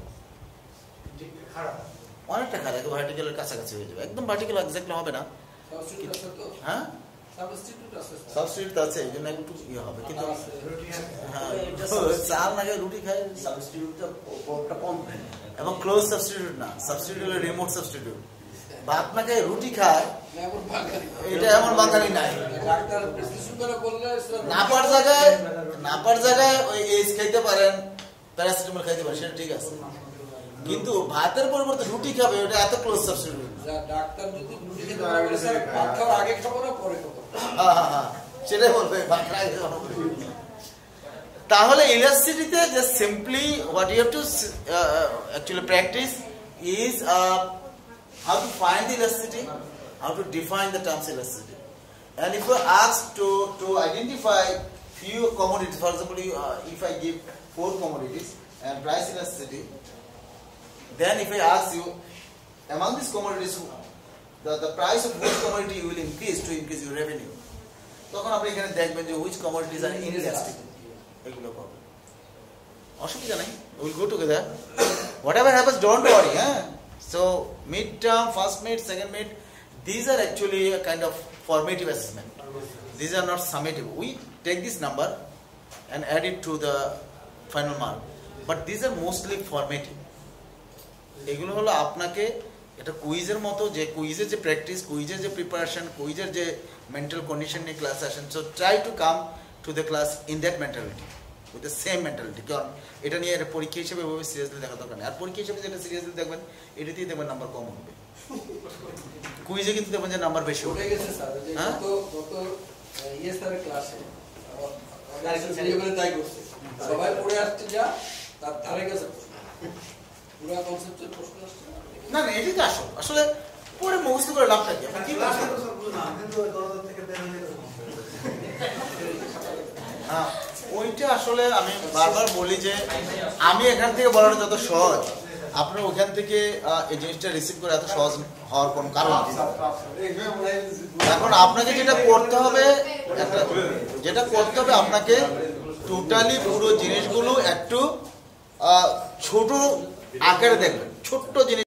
অনেকটা খারাপ, ভার্টিক্যালের কাছাকাছি হয়ে যাবে, একদম ভার্টিক্যাল এক্স্যাক্টলি হবে না। হ্যাঁ সাবস্টিটিউট আছে, এই জন্য একটু ইয়ে হবে, কিন্তু চাল না খেয়ে রুটি খায় সাবস্টিটিউটটা কম, এবং ক্লোজ সাবস্টিটিউট না, সাবস্টিটিউট হলো রিমোট সাবস্টিটিউট। ভাত না খেয়ে রুটি খায় এটা এমন বাঙালি নাই। নাপার জায়গায় ওই এজ খাইতে পারেন, প্যারাসিটামল খাইতে পারেন, সেটা ঠিক আছে, কিন্তু ভাতের পরিবর্তে রুটি খাবে ওটা এত ক্লোজ সাবস্টিটিউট। ডাক্তার যদি রুটি খেতে পারে স্যার ভাত খাওয়ার আগে খাবো না পরে খাবো, হ্যাঁ সেটাই বলবে ভাত খাই। তাহলে ইলাস্টিসিটিতে just simply what you have to actually practice is how to find the elasticity, how to define the terms elasticity, and if you are asked to identify few commodities, for example if I give 4 commodities and price elasticity, then if I ask you among these commodities the price of which commodity you will increase to increase your revenue, তখন আপনি এখানে দেখবেন যে which commodities are inelastic, এগুলো পাবেন, অসুবিধা নাই, we will go together, whatever happens don't worry, so mid-term, first mid, second mid, these are actually a kind of formative assessment, these are not summative. We take this number and add it to the final mark, but these are mostly formative. এগুলো হলো আপনাকে এটা কুইজের মতো, যে কুইজের যে practice, কুইজের যে preparation, কুইজের যে মেন্টাল কন্ডিশন নিয়ে ক্লাস আসেন, so try to come to the class in that mentality, with the same mentality. কারণ এটা নিয়ে এটা পরীক্ষা হিসেবে এভাবে সিরিয়াসলি দেখা দরকার নেই, আর পরীক্ষা হিসেবে যেটা সিরিয়াসলি দেখবেন এটাতেই দেখবেন নাম্বার কম হবে, কুইজে কিন্তু দেখবেন যে নাম্বার বেশি হবে। হ্যাঁ সবাই পড়ে আসছে যা তার ধারে গেছে পুরো কনসেপ্টের প্রশ্ন আসছে না না, এটাই তো আসলে পরে মুখস্থ করে লাভটা কি? আপনি কি বলছেন? ওইটা আসলে আমি বারবার বলি যে আমি এখান থেকে বলাটা যত সহজ, আপনারা ওখান থেকে এই জিনিসটা রিসিভ করে এত সহজ হওয়ার কোনো কারণ নেই। এখন আপনাকে যেটা করতে হবে আপনাকে টোটালি পুরো জিনিসগুলো একটু ছোট আকারে দেখবেন, ছোট্ট জিনিস